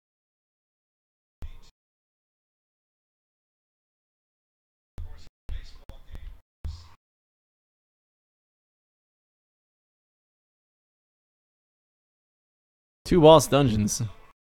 Two boss dungeons.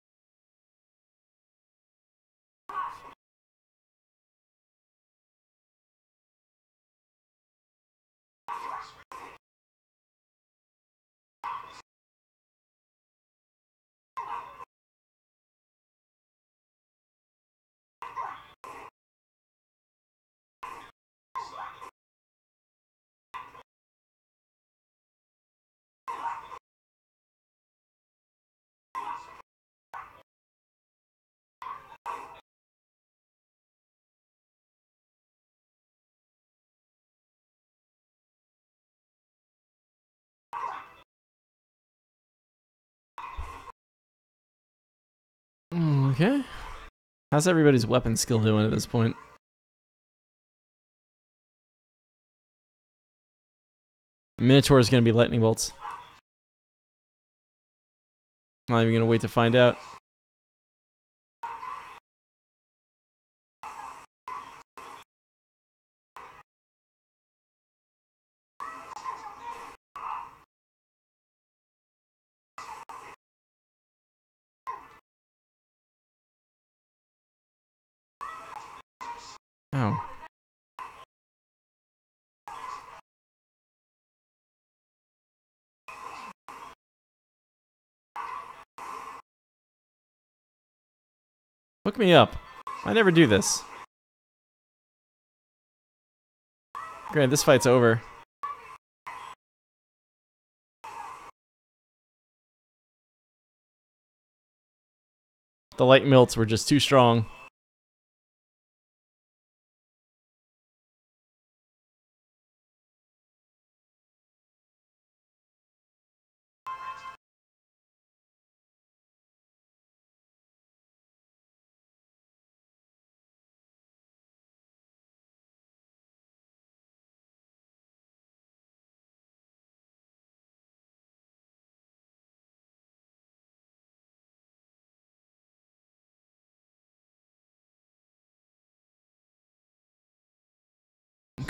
Okay. How's everybody's weapon skill doing at this point? Minotaur is going to be lightning bolts. I'm not even going to wait to find out. Oh. Hook me up. I never do this. Great, this fight's over. The light milts were just too strong.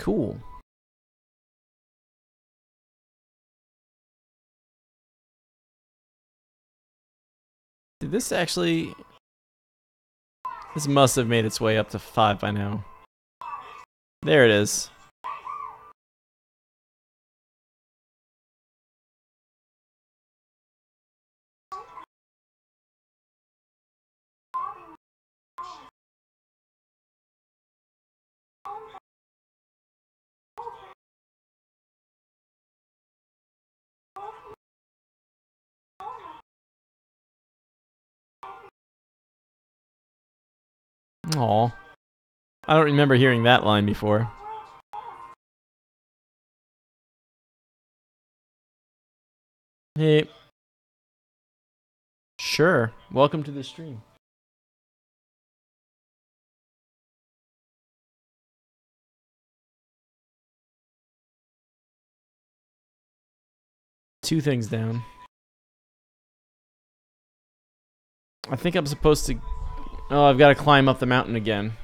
Cool. Did this actually... This must have made its way up to five by now. There it is. Aw. I don't remember hearing that line before. Hey. Sure. Welcome to the stream. Two things down. I think I'm supposed to... Oh, I've got to climb up the mountain again.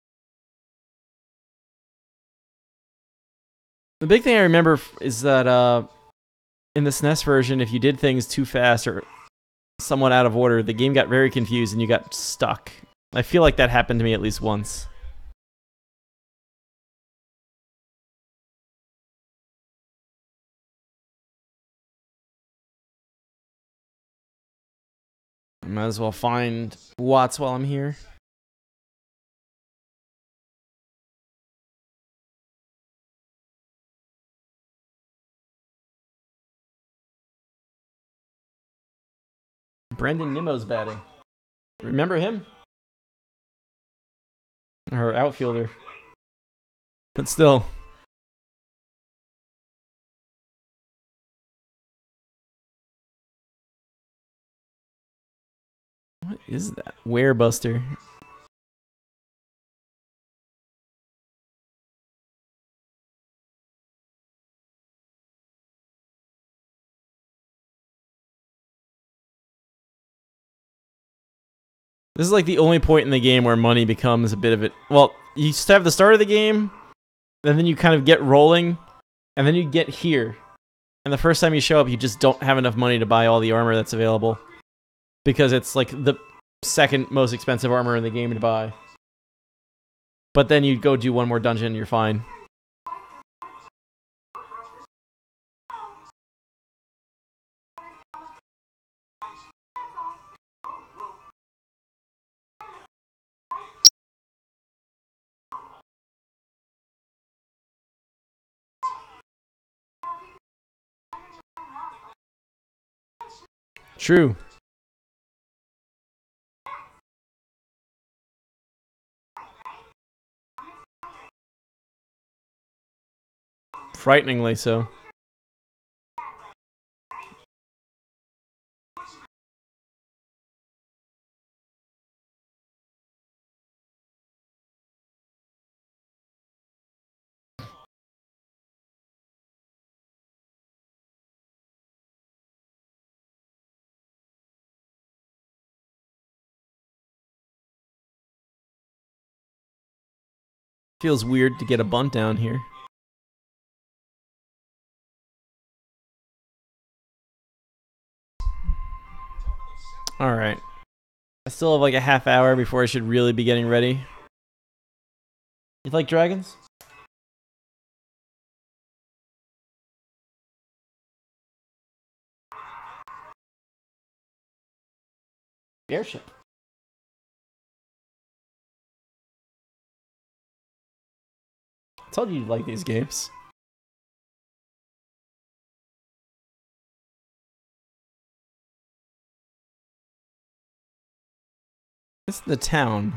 The big thing I remember is that uh, in the S N E S version, if you did things too fast or somewhat out of order, the game got very confused and you got stuck. I feel like that happened to me at least once. I might as well find Watts while I'm here. Brendan Nimmo's batting. Remember him? Or outfielder. But still. What is that? Werebuster. This is like the only point in the game where money becomes a bit of it. Well, you just have the start of the game, and then you kind of get rolling, and then you get here. And the first time you show up, you just don't have enough money to buy all the armor that's available. Because it's like the second most expensive armor in the game to buy. But then you go do one more dungeon and you're fine. True. Frighteningly so. Feels weird to get a bunt down here. Alright. I still have like a half hour before I should really be getting ready. You like dragons? Airship. I told you you'd like these games. It's the town.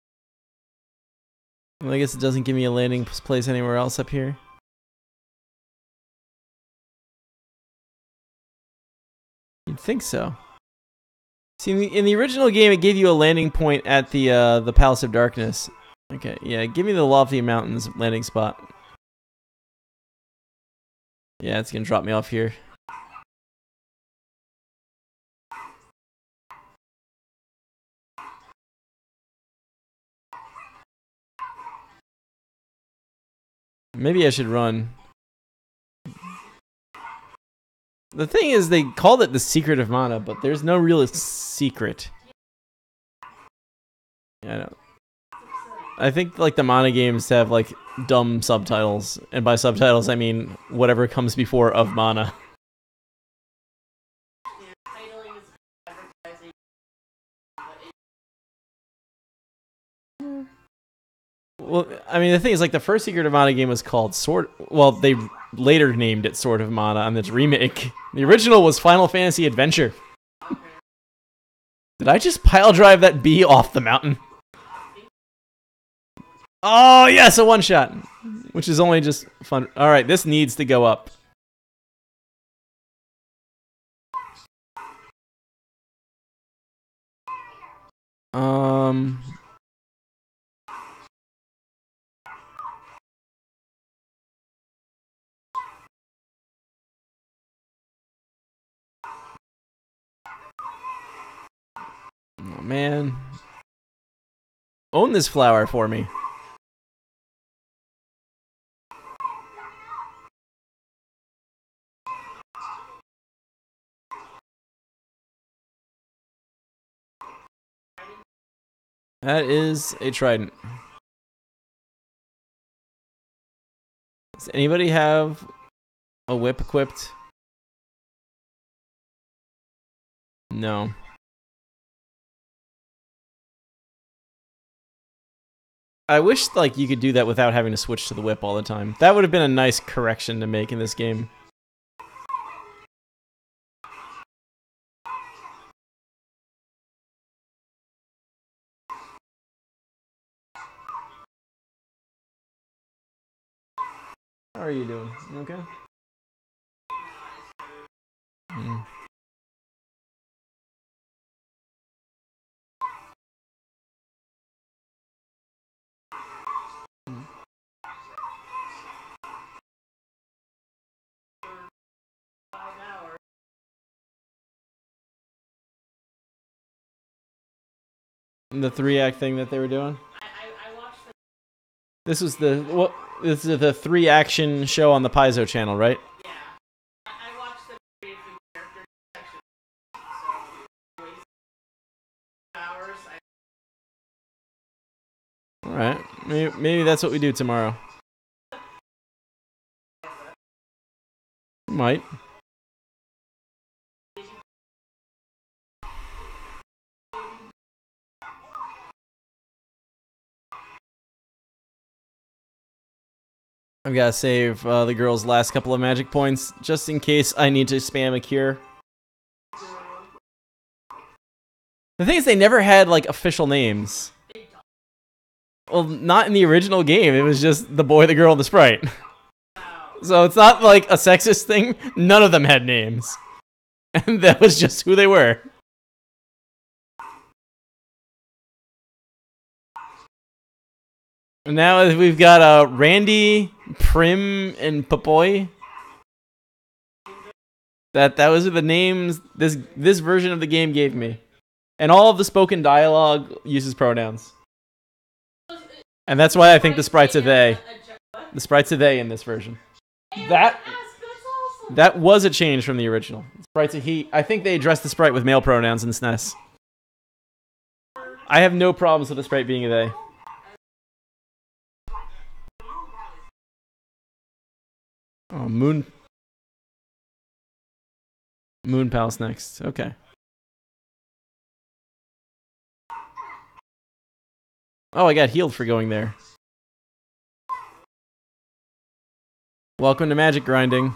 Well, I guess it doesn't give me a landing place anywhere else up here. You'd think so. See, in the, in the original game, it gave you a landing point at the uh, the Palace of Darkness. Okay, yeah, give me the Lofty Mountains landing spot. Yeah, it's gonna drop me off here. Maybe I should run. The thing is, they called it the secret of mana, but there's no real secret. I don't. I think like the mana games have like dumb subtitles, and by subtitles I mean whatever comes before of mana. Well, I mean the thing is like the first Secret of Mana game was called Sword. Well, they later named it Sword of Mana on this remake. The original was Final Fantasy Adventure. Did I just pile drive that bee off the mountain? Oh, yes, a one-shot. Which is only just fun. Alright, this needs to go up. Um... Oh, man. Own this flower for me. That is a trident. Does anybody have a whip equipped? No. I wish like you could do that without having to switch to the whip all the time. That would have been a nice correction to make in this game. How are you doing? You okay? Mm. The three act thing that they were doing. I, I, I watched the... This was the what? This is the three action show on the Paizo channel, right? Yeah, I watched the character section. So waste hours. I... All right, maybe maybe that's what we do tomorrow. Might. I've got to save uh, the girl's last couple of magic points, just in case I need to spam a cure. The thing is, they never had, like, official names. Well, not in the original game. It was just the boy, the girl, and the sprite. So it's not, like, a sexist thing. None of them had names. And that was just who they were. And now we've got uh, Randy, Prim, and Papoy. That that was the names this this version of the game gave me. And all of the spoken dialogue uses pronouns. And that's why I think the sprite's a they. The sprite's a they in this version. That that was a change from the original. The sprite's a he. I think they addressed the sprite with male pronouns in S N E S. I have no problems with the sprite being a they. Oh, Moon... Moon Palace next. Okay. Oh, I got healed for going there. Welcome to magic grinding.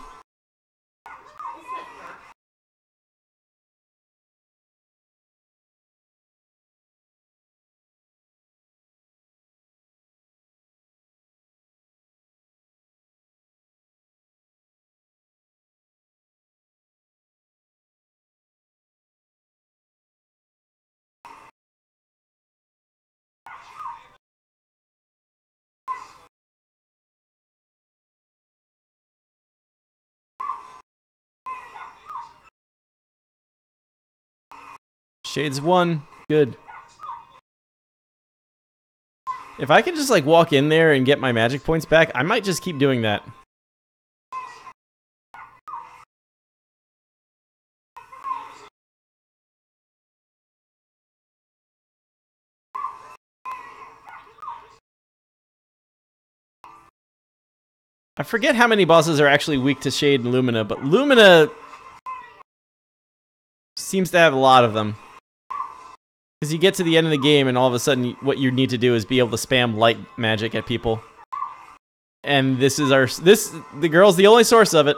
Shades one. Good. If I can just like walk in there and get my magic points back, I might just keep doing that. I forget how many bosses are actually weak to Shade and Lumina, but Lumina seems to have a lot of them. Because you get to the end of the game and all of a sudden what you need to do is be able to spam light magic at people. And this is our... this the girl's the only source of it.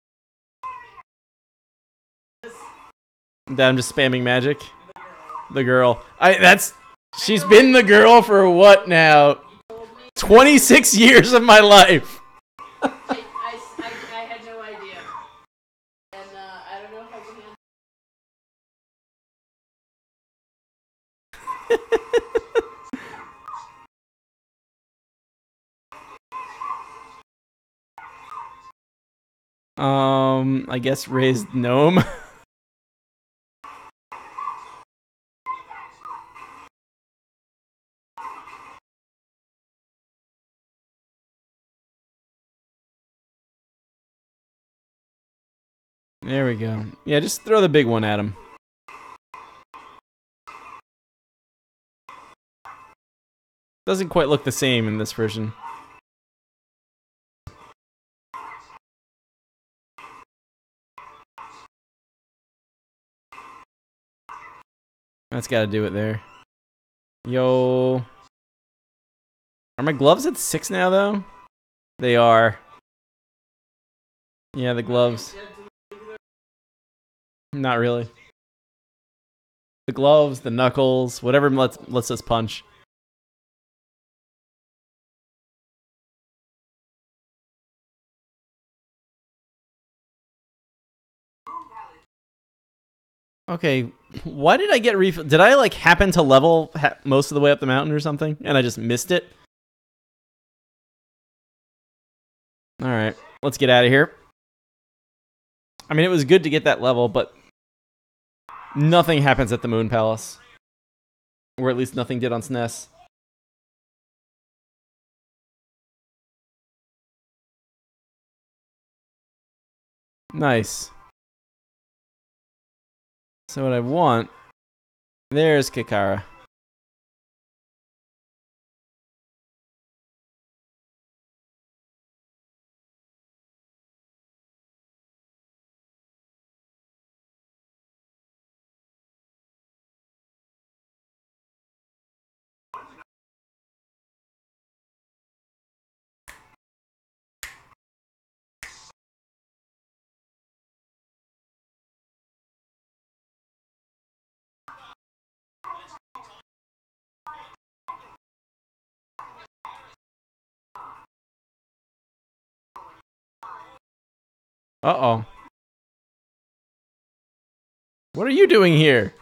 That I'm just spamming magic. The girl. I that's... She's been the girl for what now? twenty-six years of my life. I, I, I, I had no idea. And uh, I don't know if I can handle. um, I guess raised gnome. There we go. Yeah, just throw the big one at him. Doesn't quite look the same in this version. That's gotta do it there. Yo. Are my gloves at six now, though? They are. Yeah, the gloves. Not really. The gloves, the knuckles, whatever lets, lets us punch. Okay, why did I get ref- Did I, like, happen to level ha most of the way up the mountain or something? And I just missed it? Alright, let's get out of here. I mean, it was good to get that level, but nothing happens at the Moon Palace. Or at least nothing did on S N E S. Nice. So what I want... There's Kikara. Uh-oh. What are you doing here?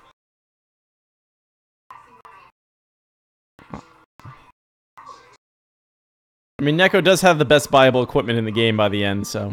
I mean, Neko does have the best viable equipment in the game by the end, so...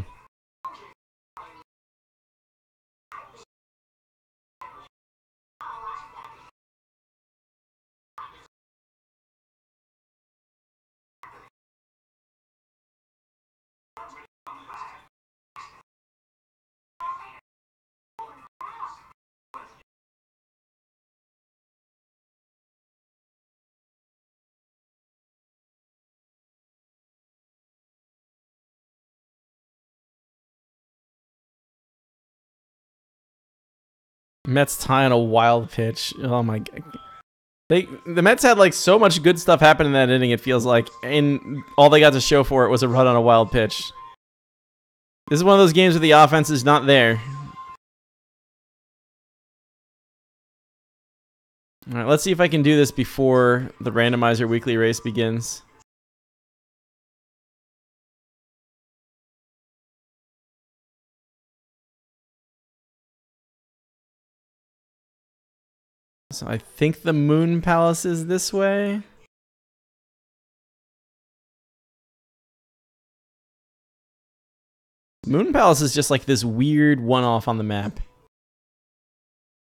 Mets tying a wild pitch. Oh my god. They the Mets had like so much good stuff happen in that inning, it feels like, and all they got to show for it was a run on a wild pitch. This is one of those games where the offense is not there. Alright, let's see if I can do this before the randomizer weekly race begins. So I think the Moon Palace is this way. Moon Palace is just like this weird one-off on the map.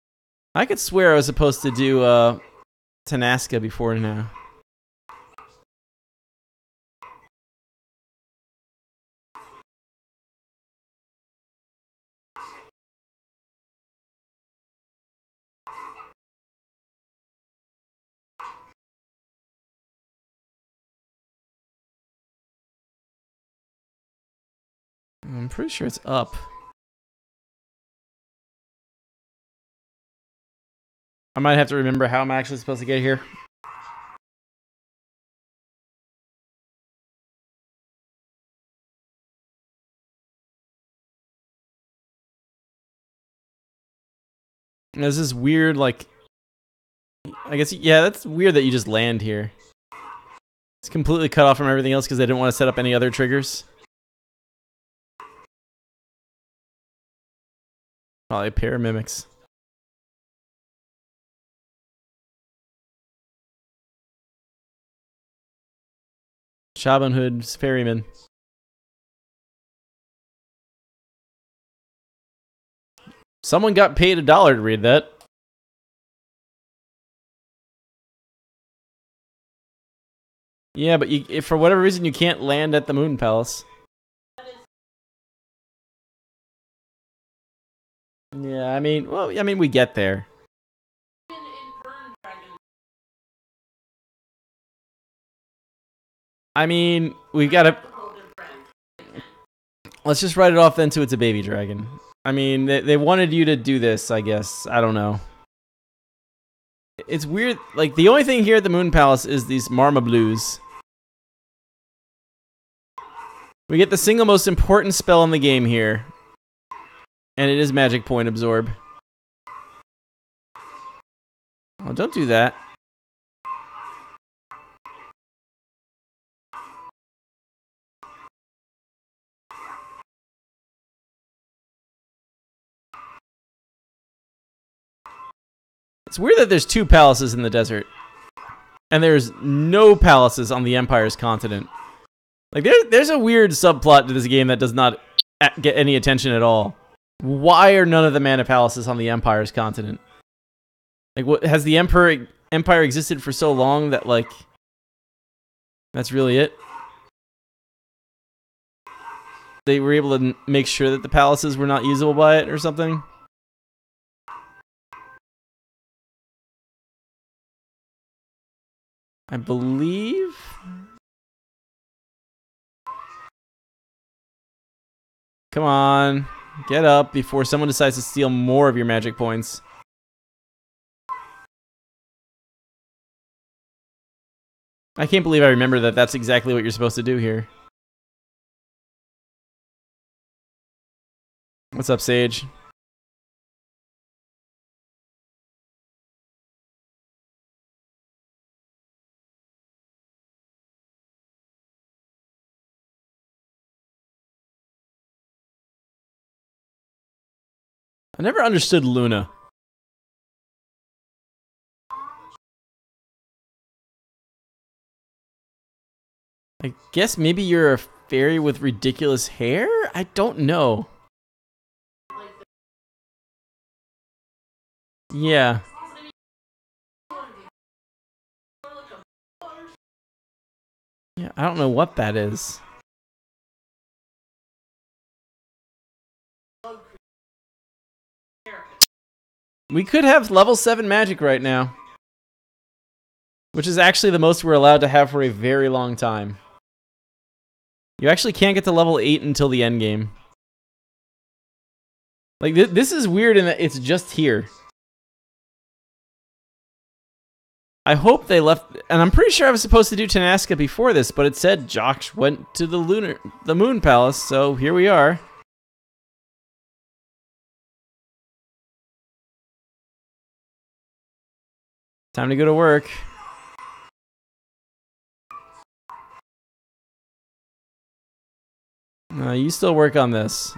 I could swear I was supposed to do uh, Tanaska before now. I'm pretty sure it's up. I might have to remember how I'm actually supposed to get here. There's this weird, like... I guess, yeah, that's weird that you just land here. It's completely cut off from everything else because they didn't want to set up any other triggers. Probably a pair of mimics. Shaban Hood's ferryman. Someone got paid a dollar to read that. Yeah, but you, if for whatever reason you can't land at the Moon Palace. Yeah, I mean, well, I mean, we get there. I mean, we gotta... Let's just write it off then to it's a baby dragon. I mean, they, they wanted you to do this, I guess. I don't know. It's weird. Like, the only thing here at the Moon Palace is these Marma Blues. We get the single most important spell in the game here. And it is Magic Point Absorb. Oh, don't do that. It's weird that there's two palaces in the desert. And there's no palaces on the Empire's continent. Like, there, there's a weird subplot to this game that does not get any attention at all. Why are none of the Mana Palaces on the Empire's continent? Like, what has the Emperor Empire existed for so long that, like, that's really it? They were able to make sure that the palaces were not usable by it or something? I believe... Come on, get up before someone decides to steal more of your magic points. I can't believe I remember that that's exactly what you're supposed to do here. What's up, Sage? I never understood Luna. I guess maybe you're a fairy with ridiculous hair? I don't know. Yeah. Yeah, I don't know what that is. We could have level seven magic right now. Which is actually the most we're allowed to have for a very long time. You actually can't get to level eight until the end game. Like, th this is weird in that it's just here. I hope they left... And I'm pretty sure I was supposed to do Tenasca before this, but it said Josh went to the lunar, the Moon Palace, so here we are. Time to go to work. Uh, you still work on this.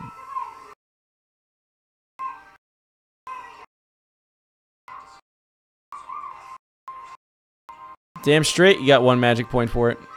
Damn straight, you got one magic point for it.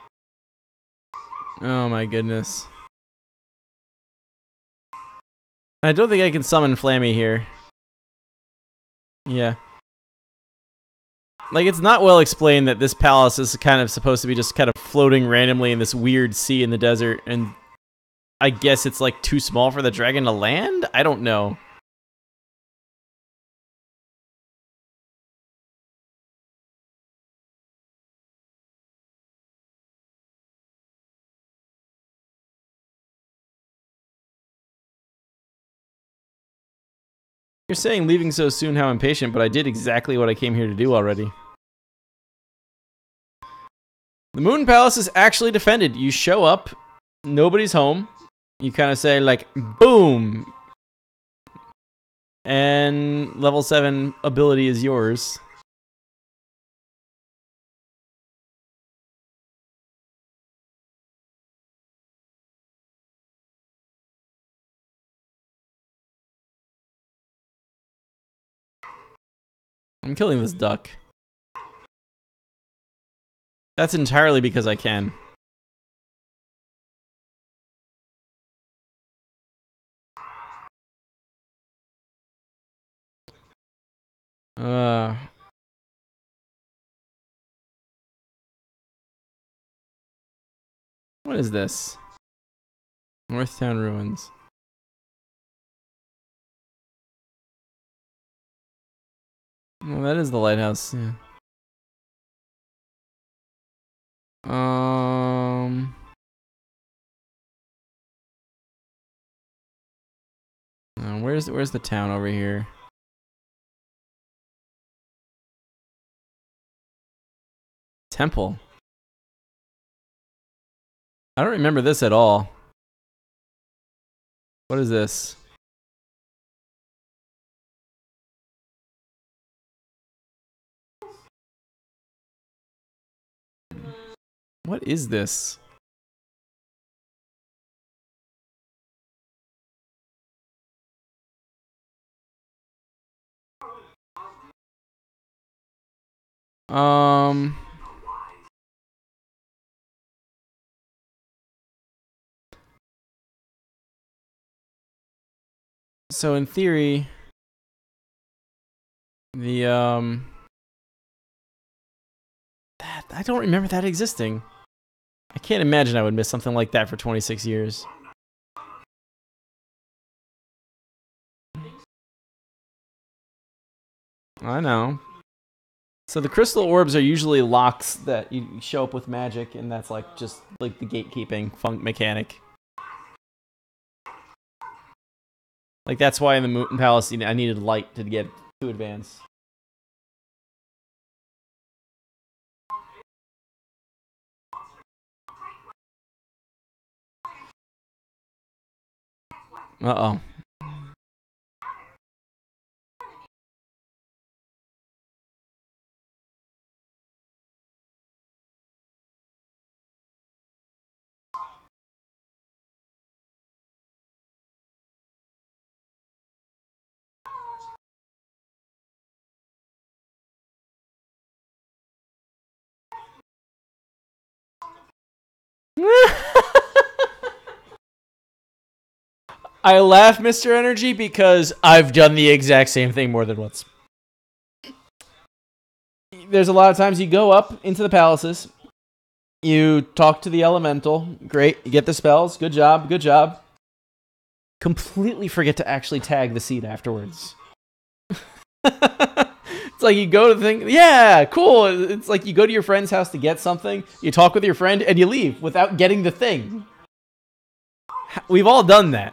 Oh my goodness. I don't think I can summon Flammy here. Yeah. Like, it's not well explained that this palace is kind of supposed to be just kind of floating randomly in this weird sea in the desert, and I guess it's, like, too small for the dragon to land? I don't know. You're saying leaving so soon, how impatient, but I did exactly what I came here to do already. The Moon Palace is actually defended. You show up, nobody's home. You kind of say, like, boom. And level seven ability is yours. I'm killing this duck. That's entirely because I can. Uh... What is this? Northtown Ruins. Well, that is the lighthouse, yeah. Um... Uh, where's where's the town over here? Temple. I don't remember this at all. What is this? What is this? Um... So in theory, the um, that I don't remember that existing. I can't imagine I would miss something like that for twenty-six years. I know. So the crystal orbs are usually locks that you show up with magic, and that's like just like the gatekeeping funk mechanic. Like that's why in the Moon Palace, you know, I needed light to get to advance. Uh oh. I laugh, Mister Energy, because I've done the exact same thing more than once. There's a lot of times you go up into the palaces, you talk to the elemental, great, you get the spells, good job, good job. Completely forget to actually tag the seed afterwards. It's like you go to the thing, yeah, cool. It's like you go to your friend's house to get something, you talk with your friend, and you leave without getting the thing. We've all done that.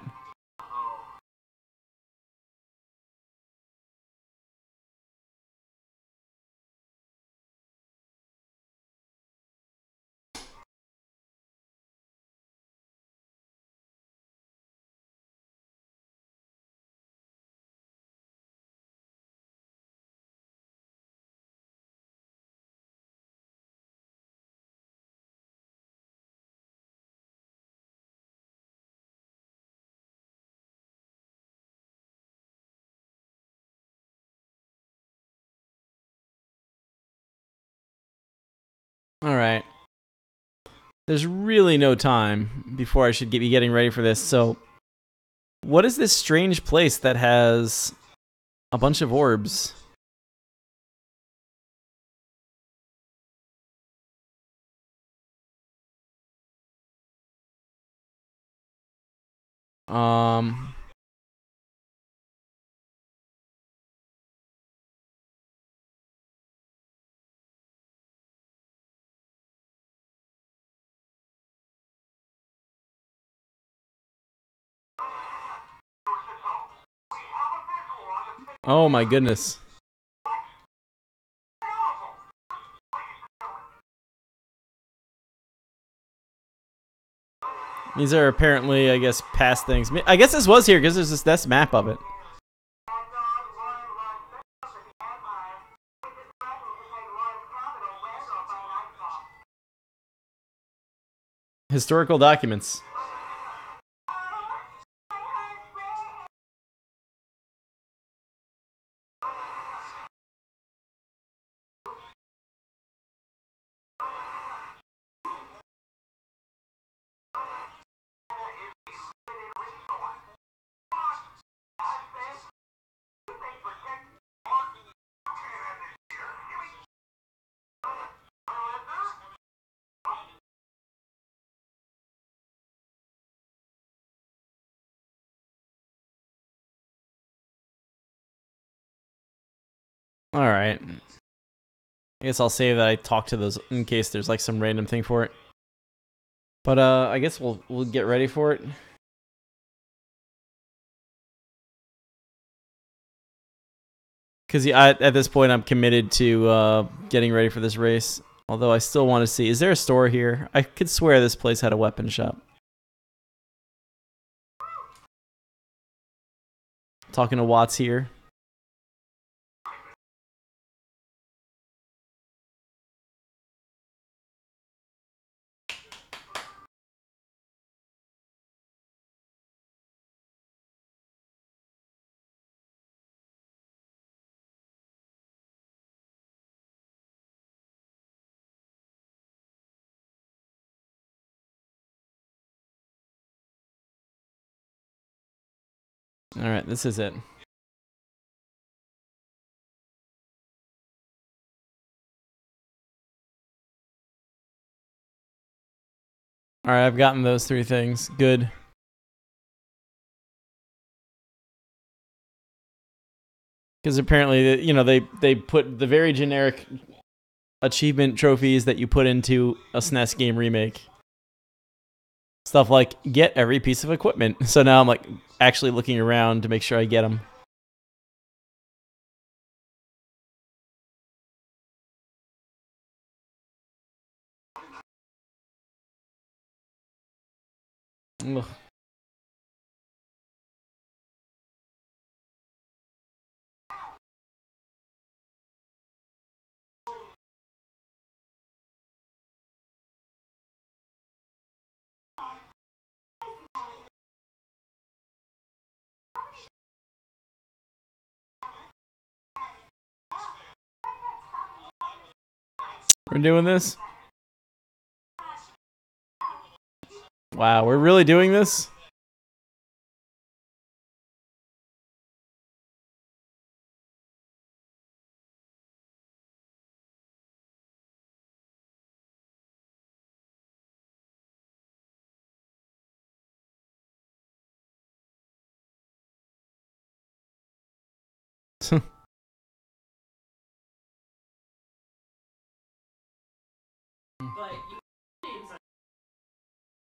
All right. There's really no time before I should be getting ready for this, so What is this strange place that has a bunch of orbs? Um... Oh my goodness. These are apparently, I guess, past things. I guess this was here because there's this, this map of it. Historical documents. All right. I guess I'll say that I talked to those in case there's like some random thing for it. But uh, I guess we'll we'll get ready for it. Because yeah, at this point, I'm committed to uh, getting ready for this race. Although I still want to see, is there a store here? I could swear this place had a weapon shop. Talking to Watts here. All right, this is it. All right, I've gotten those three things. Good. Because apparently, you know, they, they put the very generic achievement trophies that you put into a S N E S game remake. Stuff like, get every piece of equipment. So now I'm like actually looking around to make sure I get them. Ugh. We're doing this? Wow, we're really doing this?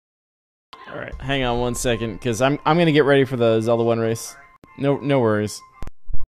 All right, hang on one second, because I'm I'm gonna get ready for the Zelda one race. No no worries.